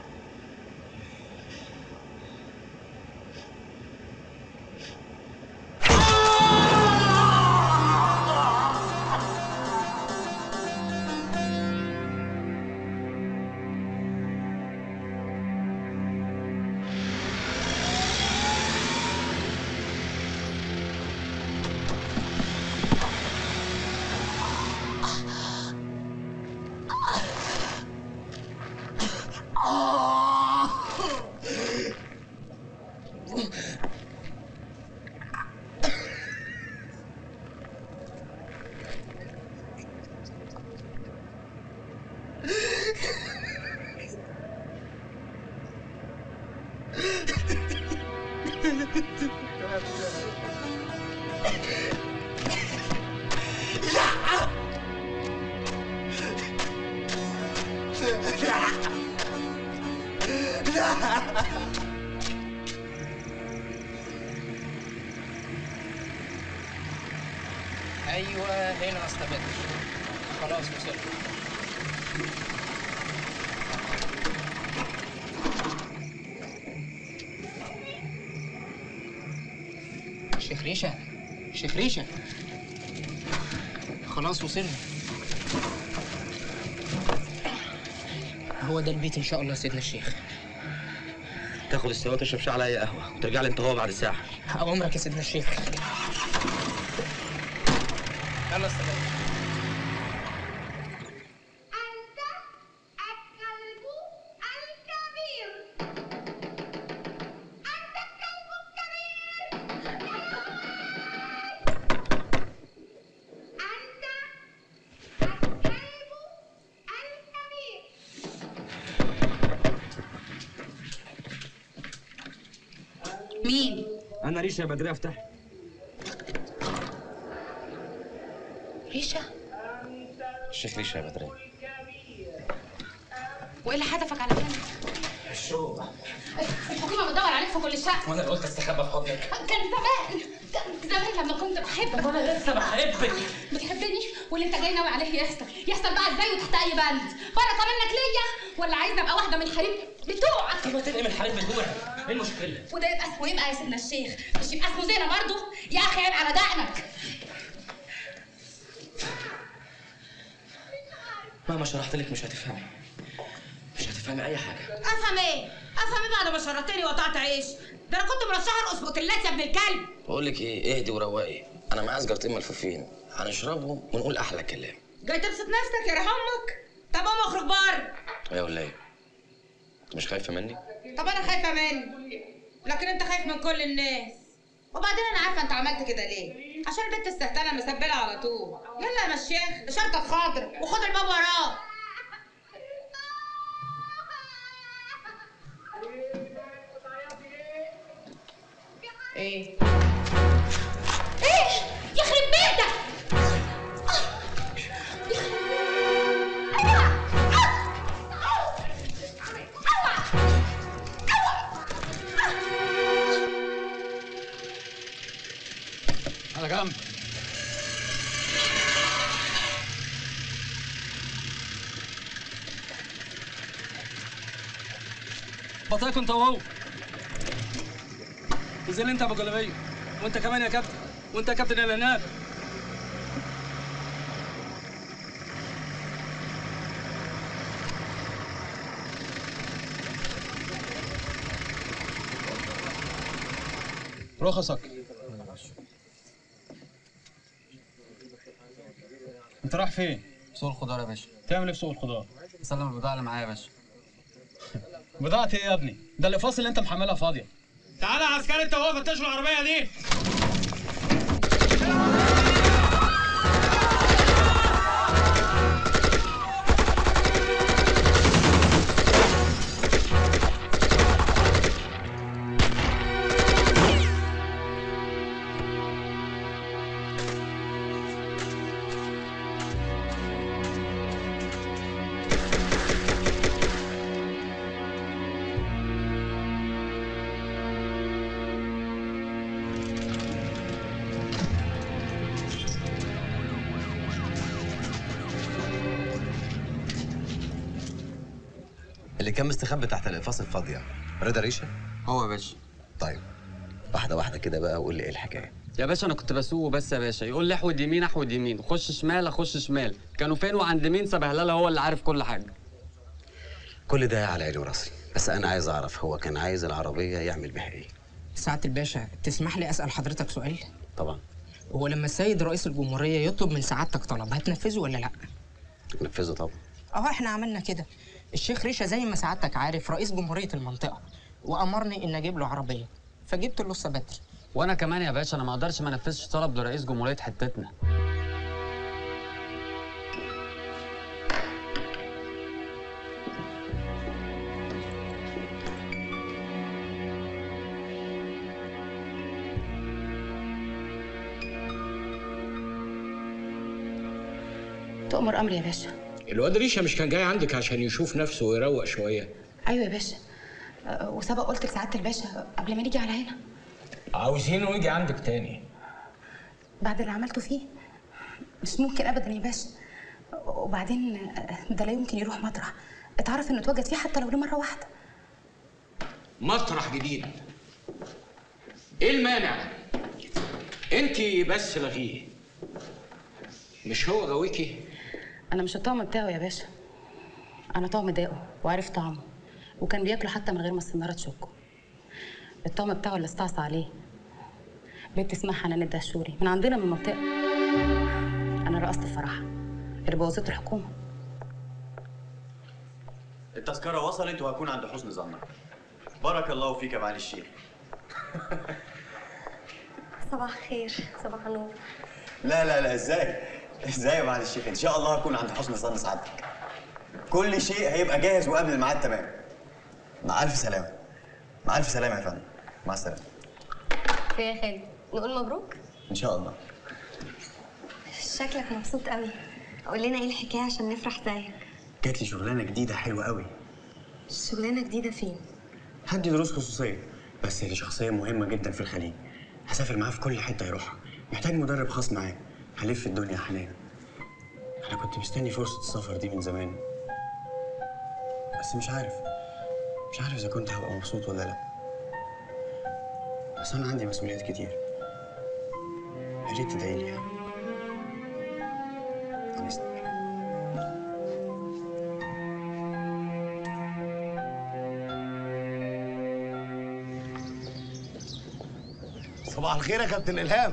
ايوه هنا استمر. خلاص وصلت. شيخ ريشه، شيخ ريشه، خلاص وصلنا. هو ده البيت ان شاء الله يا سيدنا الشيخ. تاخد السواق تشرب شاي على اي قهوه وترجع لي انت هو بعد ساعه. أمرك يا سيدنا الشيخ. يلا السلام. مين؟ انا ريشه يا بدريه، افتح. ريشه؟ الشيخ ريشه يا بدريه. وايه اللي حدفك على هنا؟ الشوق. الحكومه بتدور عليك في كل شقه. وانا قلت استخبى في حضنك. كان زمان كان زمان لما كنت بحبك. وانا لسه بحبك. بتحبني واللي انت جاي ناوي عليه يحصل، يحصل بقى ازاي وتحت اي بند؟ بركه منك ليا ولا عايزني ابقى واحده من الحريم بتوعك؟ طب ما تنقي من الحريم بتوعي، ايه المشكله؟ وده يبقى اسمه يبقى يا سيدنا الشيخ، مش يبقى اسمه زينه برضه؟ يا اخي عيب على دقنك. مهما شرحت لك مش هتفهمي، مش هتفهمي اي حاجه. افهم ايه؟ افهم ايه بعد ما شرطتني وقطعت عيش؟ ده انا كنت مرشحه ارقص بوتيلات يا ابن الكلب. بقول لك ايه، اهدي وروقي، انا معايا سجارتين ملفوفين هنشربهم ونقول احلى كلام. جاي تبسط نفسك يرحم امك؟ طب قوم اخرج بره. ايه ولا ايه؟ انت مش خايفه مني؟ طب انا خايفه منك، لكن انت خايف من كل الناس. وبعدين انا عارفه انت عملت كده ليه؟ عشان البنت السهتانه مسبله على طول. يلا يا مشيخ اشارتك خاطر وخد الباب وراه. ايه؟ ايه؟ يخرب بيتك! على جنب. بطايق انت وهو. انزل انت يا ابو جلابيه، وانت كمان يا كابتن، وانت يا كابتن يا هناك. رخصك. انت رايح فين؟ سوق الخضار يا باشا. تعمل ايه في سوق الخضار؟ سلم البضاعة اللي معايا يا باشا. بضاعتي ايه يا ابني؟ ده اللي فاصل اللي انت محملها فاضيه. تعالى يا عسكري انت وهو فتشوا العربيه دي. اللي كان مستخبي تحت الاقفاص الفاضيه رضا ريشه؟ هو يا باشا. طيب واحده واحده كده بقى وقول لي ايه الحكايه. يا باشا انا كنت بسوق بس يا باشا، يقول لي احود يمين احود يمين، خش شمال اخش شمال، كانوا فين وعند مين؟ سبهلله هو اللي عارف كل حاجه. كل ده على عيني وراسي، بس انا عايز اعرف هو كان عايز العربيه يعمل بها ايه؟ سعاده الباشا تسمح لي اسال حضرتك سؤال؟ طبعا. هو لما السيد رئيس الجمهوريه يطلب من سعادتك طلب هتنفذه ولا لا؟ نفذه طبعا. اهو احنا عملنا كده. الشيخ ريشه زي ما سعادتك عارف رئيس جمهوريه المنطقه، وامرني ان اجيب له عربيه، فجبت له السباتري. وانا كمان يا باشا انا ما اقدرش ما انفذش طلب لرئيس جمهوريه حتتنا. تؤمر امري يا باشا. الواد ريشه مش كان جاي عندك عشان يشوف نفسه ويروق شويه؟ ايوه يا باشا، أه، وسبق قلت لسعاده الباشا قبل ما نيجي على هنا. عاوزينه يجي عندك تاني؟ بعد اللي عملته فيه مش ممكن ابدا يا باشا. وبعدين ده لا يمكن يروح مطرح اتعرف انه اتوجد فيه حتى لو لمره واحده. مطرح جديد؟ ايه المانع؟ انت بس لغيه، مش هو غويكي؟ انا مش الطعم بتاعه يا باشا، انا طعم داقه وعارف طعمه، وكان بياكله حتى من غير ما السناره تشكه. الطعم بتاعه اللي استعصى عليه بنت اسمها حنان الدهشوري من عندنا من المنطقه. انا رقصت في فرحها اللي بوظته الحكومه. التذكرة وصلت وهكون عند حسن ظنك. بارك الله فيك يا معالي الشيخ. صباح الخير، صباح النور. لا لا لا، ازاي؟ ازاي يا معالي الشيخ؟ ان شاء الله هكون عند حسن ظن سعادتك. كل شيء هيبقى جاهز وقبل الميعاد تمام. مع الف سلامة. مع الف سلامة يا فندم. مع السلامة. خير يا خالد، نقول مبروك؟ ان شاء الله. شكلك مبسوط قوي. قول لنا ايه الحكايه عشان نفرح زيك. جات لي شغلانة جديدة حلوة قوي. شغلانه جديده فين؟ هدي دروس خصوصية، بس لشخصية مهمة جدا في الخليج. هسافر معاه في كل حتة يروحها. محتاج مدرب خاص معاه. هلف الدنيا يا حنان. أنا كنت مستني فرصة السفر دي من زمان، بس مش عارف مش عارف إذا كنت هبقى مبسوط ولا لأ. بس أنا عندي مسؤوليات كتير. يا ريت تدعي لي. عن إذنك. صباح الخير يا كابتن إلهام.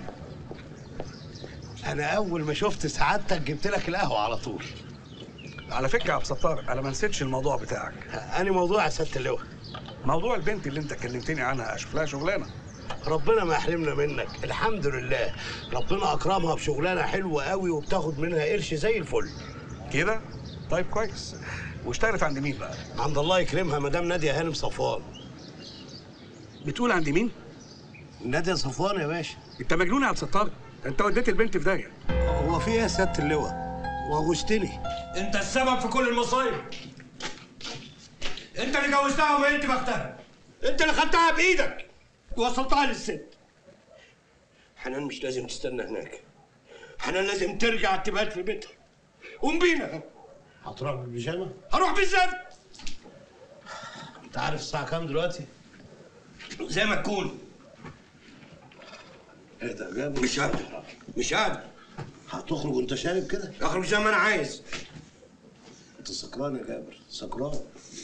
أنا أول ما شفت سعادتك جبت لك القهوة على طول. على فكرة يا عبد الستار، أنا ما نسيتش الموضوع بتاعك. أنهي موضوع يا سيادة اللواء؟ موضوع البنت اللي أنت كلمتني عنها، أشوف لها شغلانة. ربنا ما يحرمنا منك، الحمد لله. ربنا أكرمها بشغلانة حلوة قوي وبتاخد منها قرش زي الفل. كده؟ طيب كويس. واشتغلت عند مين بقى؟ عند الله يكرمها مدام نادية هانم صفوان. بتقول عند مين؟ نادية صفوان يا باشا. أنت مجنون يا عبد الستار، أنت وديت البنت في داهية. هو في إيه يا سيادة اللواء؟ وغشتني. انت السبب في كل المصايب. انت اللي جوزتها وبنت بختها. انت اللي خدتها بايدك ووصلتها للست. حنان مش لازم تستنى هناك. حنان لازم ترجع تبات في بيتها. قوم بينا. هتروح بالبيجامه؟ هروح بالزفت. انت عارف الساعه كام دلوقتي؟ زي ما تكون. ايه ده يا جابر؟ مش قادر مش قادر. هتخرج وانت شارب كده؟ اخرج زي ما انا عايز. انت سكران يا جابر، سكران.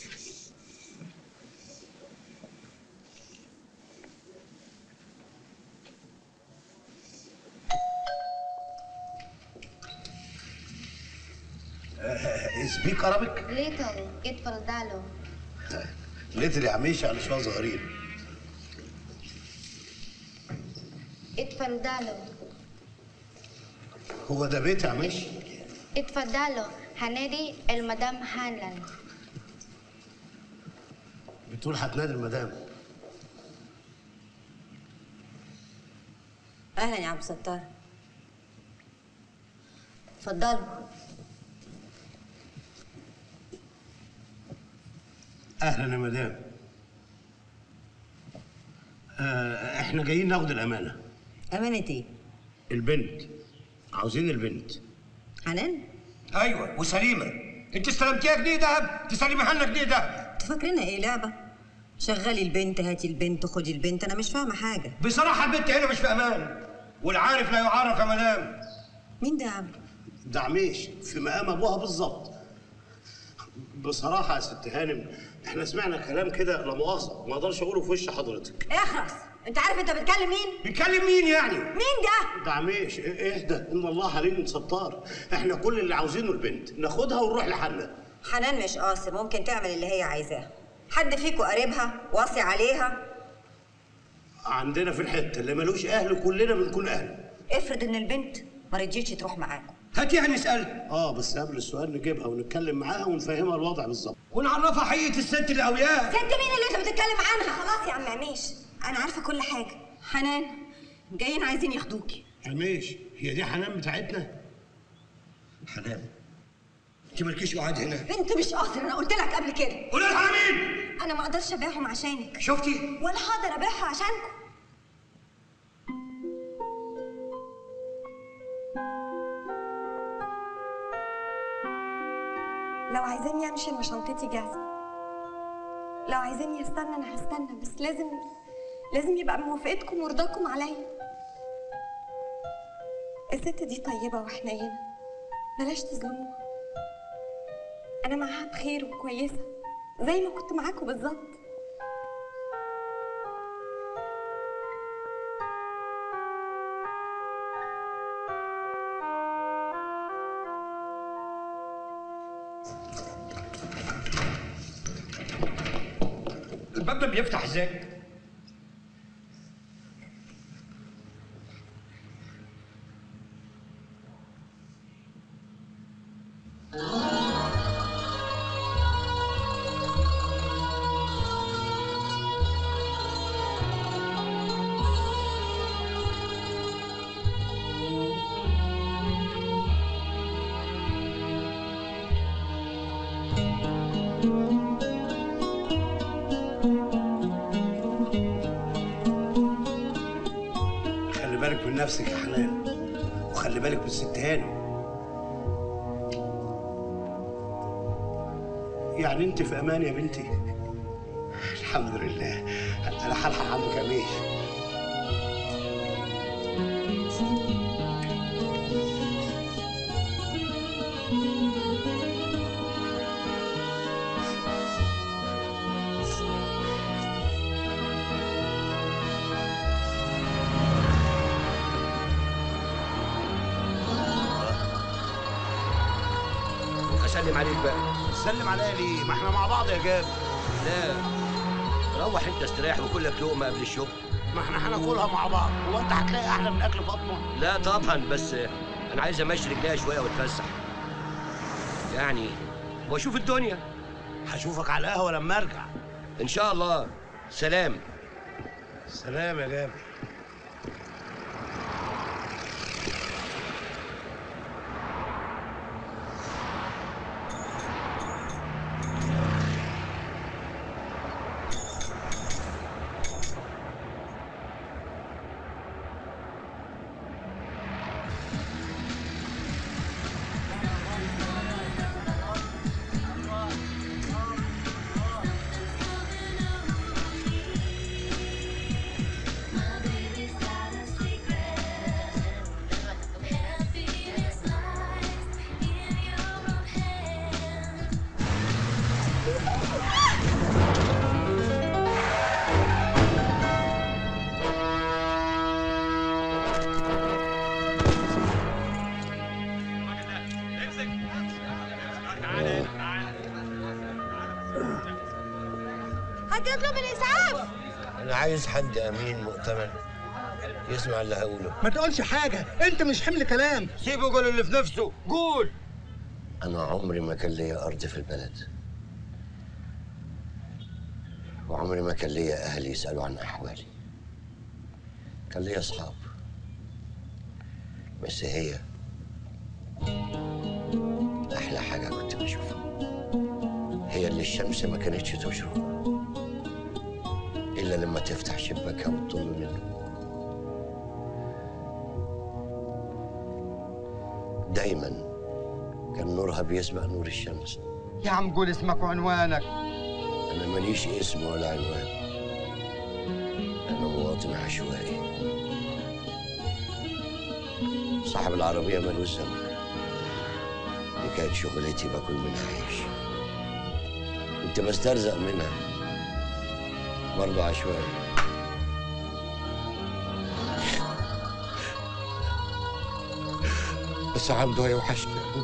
سبيك عربيك؟ ليتل اتفضلوا. ليتل يا عميش على شويه صغيرين. اتفضلوا. هو ده بيت يا عميش؟ اتفضلوا، هنادي المدام حنان. بتقول هتنادي المدام. اهلا يا عبد الستار. اتفضلوا. اهلا يا مدام. آه احنا جايين ناخد الامانه. امانه ايه؟ البنت. عاوزين البنت. حنان؟ ايوه وسليمه. انت استلمتيها جنيه دهب تسلميها لنا جنيه دهب. انتوا فاكرينها ايه لعبه؟ شغلي البنت، هاتي البنت، خدي البنت، انا مش فاهمه حاجه. بصراحه البنت هنا مش في امان، والعارف لا يعرف يا مدام. مين ده يا عم؟ ده عميش في مقام ابوها بالظبط. بصراحه يا ست هانم احنا سمعنا كلام كده لا مؤاخذه ما اقدرش اقوله في وش حضرتك. اخرس، انت عارف انت بتكلم مين؟ بيتكلم مين يعني؟ مين ده؟ ده عميش. اهدى، ان الله عليم ستار. احنا كل اللي عاوزينه البنت، ناخدها ونروح لحالنا. حنان مش قاصر، ممكن تعمل اللي هي عايزاه. حد فيكم قريبها واصي عليها؟ عندنا في الحته اللي ملوش اهل كلنا بنكون اهل. افرض ان البنت ما رضيتش تروح معاكم. هاتيها نسالها. اه بس قبل السؤال نجيبها ونتكلم معاها ونفهمها الوضع بالظبط. ونعرفها حقيقه الست اللي قوياها. ست مين اللي انت بتتكلم عنها؟ خلاص يا عم عميش، انا عارفه كل حاجه. حنان جايين عايزين ياخدوكي. عميش هي دي حنان بتاعتنا؟ حنان انت مالكيش قاعد هنا. بنت مش قاصر، انا قلت لك قبل كده. قولي لها على مين؟ انا ما اقدرش ابيعهم عشانك. شفتي؟ ولا هقدر ابيعها عشانكم. لو عايزيني امشي انا شنطتي جاهزه. لو عايزيني استنى انا هستنى، بس لازم لازم يبقى بموافقتكم ورضاكم عليا. الست دي طيبه وحنينه، بلاش تظلموها. انا معاها بخير وكويسه زي ما كنت معاكم بالظبط. الباب ده بيفتح ازاي؟ نفسك يا حنان، وخلي بالك من الست هاني. يعني انت في امان يا بنتي؟ الحمد لله. انا هلحق عمك اميش. اسلم عليك بقى. تسلم عليا ليه؟ ما احنا مع بعض يا جابر. لا روح انت استريح وكلك لقمه قبل الشغل. ما احنا هناكلها مع بعض. هو انت هتلاقي احلى من اكل فاطمه؟ لا طبعا، بس انا عايز امشي رجليا شويه واتفسح يعني واشوف الدنيا. هشوفك على القهوه لما ارجع ان شاء الله. سلام. سلام يا جابر. هتطلب الاسعاف؟ انا عايز حد امين مؤتمن يسمع اللي هقوله. ما تقولش حاجه، انت مش حمل كلام. سيبه يقول اللي في نفسه. قول. انا عمري ما كان ليا ارض في البلد، وعمري ما كان ليا اهل يسالوا عن احوالي. كان ليا اصحاب، بس هي احلى حاجه كنت بشوفها. هي اللي الشمس ما كانتش تشرق الا لما تفتح شباكها وتطل منه. دايما كان نورها بيسبق نور الشمس. يا عم قول اسمك وعنوانك. انا ماليش اسم ولا عنوان، انا مواطن عشوائي. صاحب العربيه مالوش ذنب، دي كانت شغلتي باكل منها عيش، كنت بسترزق منها، برضه عشوائي. بس عمدو هيوحشني قوي،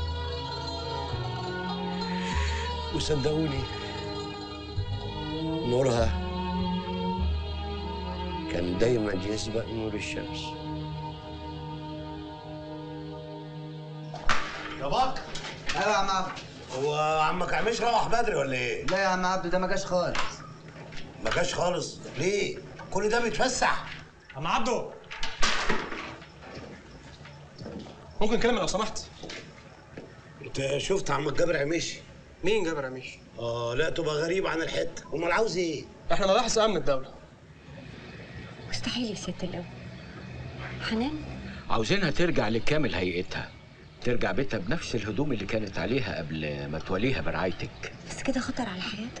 وصدقوني نورها كان دايما يسبق نور الشمس. يا بكر. ايوه يا عم عبد. هو عمك عميش روح بدري ولا ايه؟ لا يا عم عبد، ده ما جاش خالص. ما جاش خالص؟ ليه؟ كل ده بيتفسح. عم عبده، ممكن كلمة لو سمحت؟ انت شفت عمك جابر عميش؟ مين جابر عميش؟ اه لا، تبقى غريب عن الحته. امال عاوز ايه؟ احنا مباحث امن الدوله. مستحيل يا ست اللواء. حنان عاوزينها ترجع لكامل هيئتها، ترجع بيتها بنفس الهدوم اللي كانت عليها قبل ما توليها برعايتك. بس كده خطر على حياتها.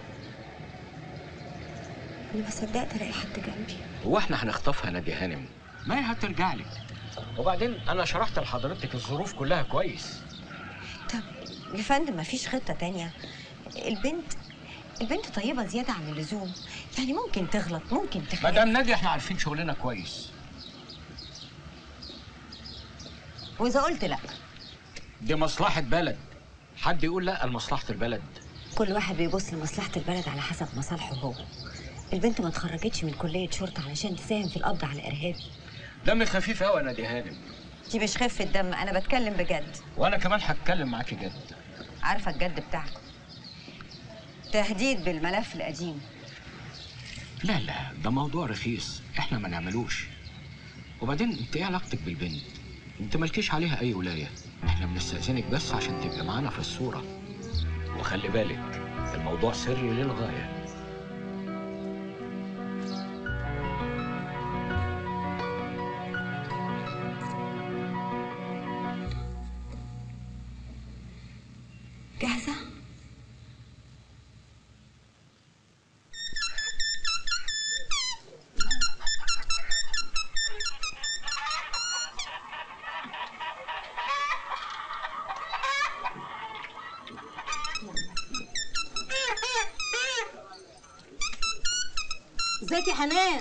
انا ما صدقت الاقي حد جنبي. هو احنا هنخطفها نادي هانم؟ ما هي هترجع لك. وبعدين انا شرحت لحضرتك الظروف كلها كويس. طب يا فندم مفيش خطة تانية. البنت البنت طيبة زيادة عن اللزوم، يعني ممكن تغلط ممكن تخاف. مدام نادية احنا عارفين شغلنا كويس. وإذا قلت لأ؟ دي مصلحة بلد، حد يقول لأ لمصلحة البلد؟ كل واحد بيبص لمصلحة البلد على حسب مصالحه هو. البنت ما اتخرجتش من كلية شرطة علشان تساهم في القبض على الإرهابي. دمك خفيف قوي يا نادي هانم. دي مش خفة دم، أنا بتكلم بجد. وأنا كمان هتكلم معاكي جد. عارفة الجد بتاعك؟ تهديد بالملف القديم. لا لا، ده موضوع رخيص، احنا ما نعملوش. وبعدين انت ايه علاقتك بالبنت؟ انت مالكيش عليها أي ولاية، احنا بنستأذنك بس عشان تبقى معانا في الصورة. وخلي بالك الموضوع سري للغاية. جاهزة؟ ازيك يا حنان؟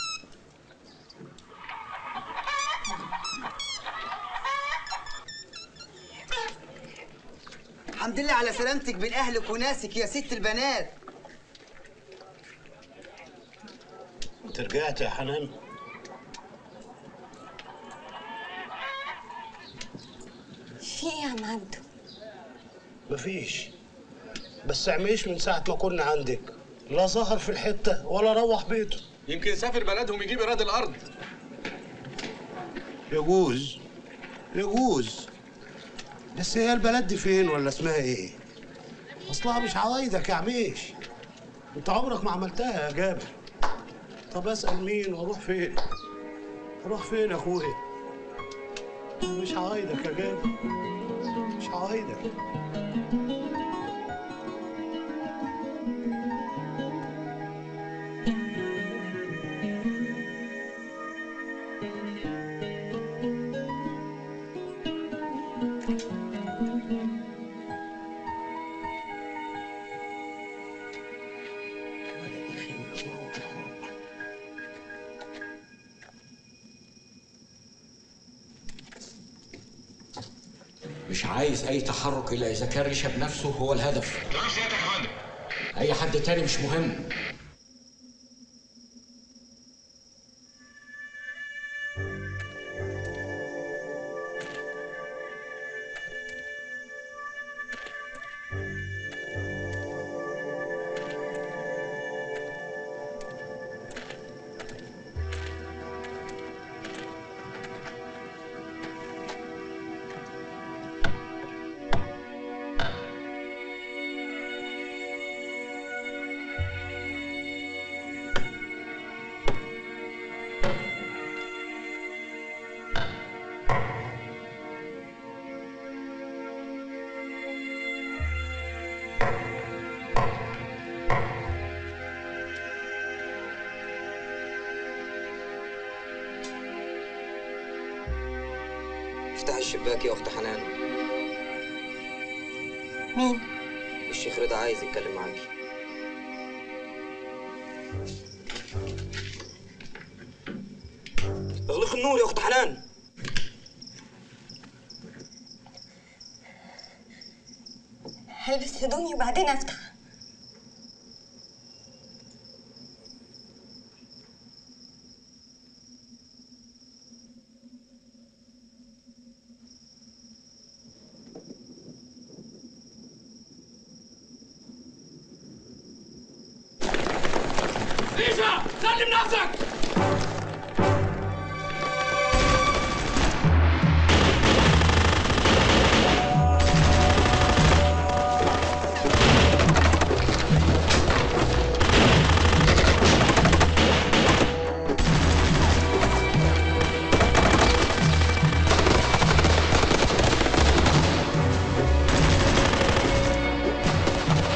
الحمد لله على سلامتك بين اهلك وناسك يا ست البنات. انت رجعت يا حنان؟ في ايه يا عم عبده؟ مفيش، بس عميش من ساعة ما كنا عندك لا ظهر في الحتة ولا روح بيته. يمكن يسافر بلدهم يجيب ايراد الارض. يجوز يجوز، بس هي البلد دي فين ولا اسمها ايه؟ اصلها مش عوايدك يا عميش، انت عمرك ما عملتها يا جابر. طب اسال مين واروح فين؟ اروح فين يا اخويا؟ مش عوايدك يا جابر، مش عوايدك. مش عايز أي تحرك إلا إذا كان ريشة بنفسه هو الهدف. تمام سيادتك يا فندم. أي حد تاني مش مهم. افتحي الشباك يا اخت حنان. مين؟ الشيخ رضا عايز يتكلم معاكي. اغلقي النور يا اخت حنان. هلبس هدومي وبعدين افتح. ريشة سلم نفسك.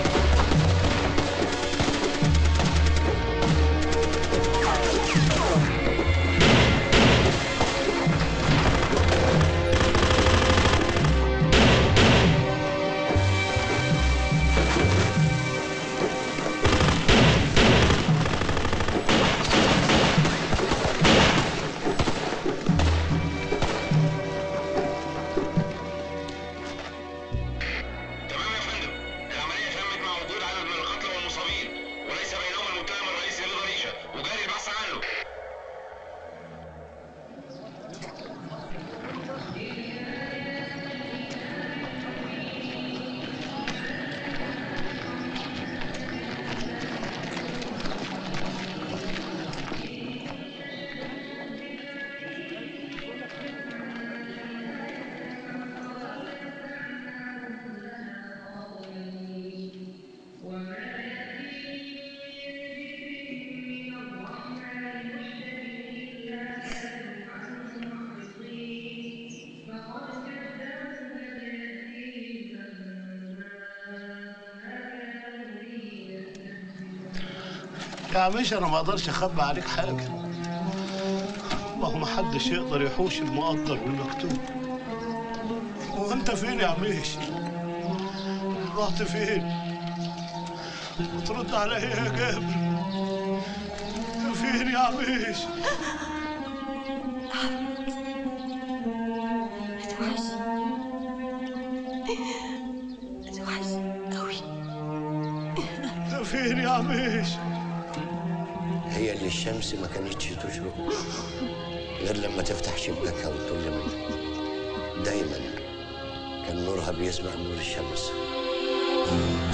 Oh! يا عميش انا ما اقدرش اخبي عليك حاجه. ما هو ما حدش يقدر يحوش المقدر بالمكتوب. وانت فين يا عميش؟ رحت فين؟ وترد عليا يا جابر؟ فين يا عميش؟ فين يا عميش؟ هي اللي الشمس ما كانتش تشرق غير لما تفتح شباكها وتطل منها. دايما كان نورها بيسبق نور الشمس.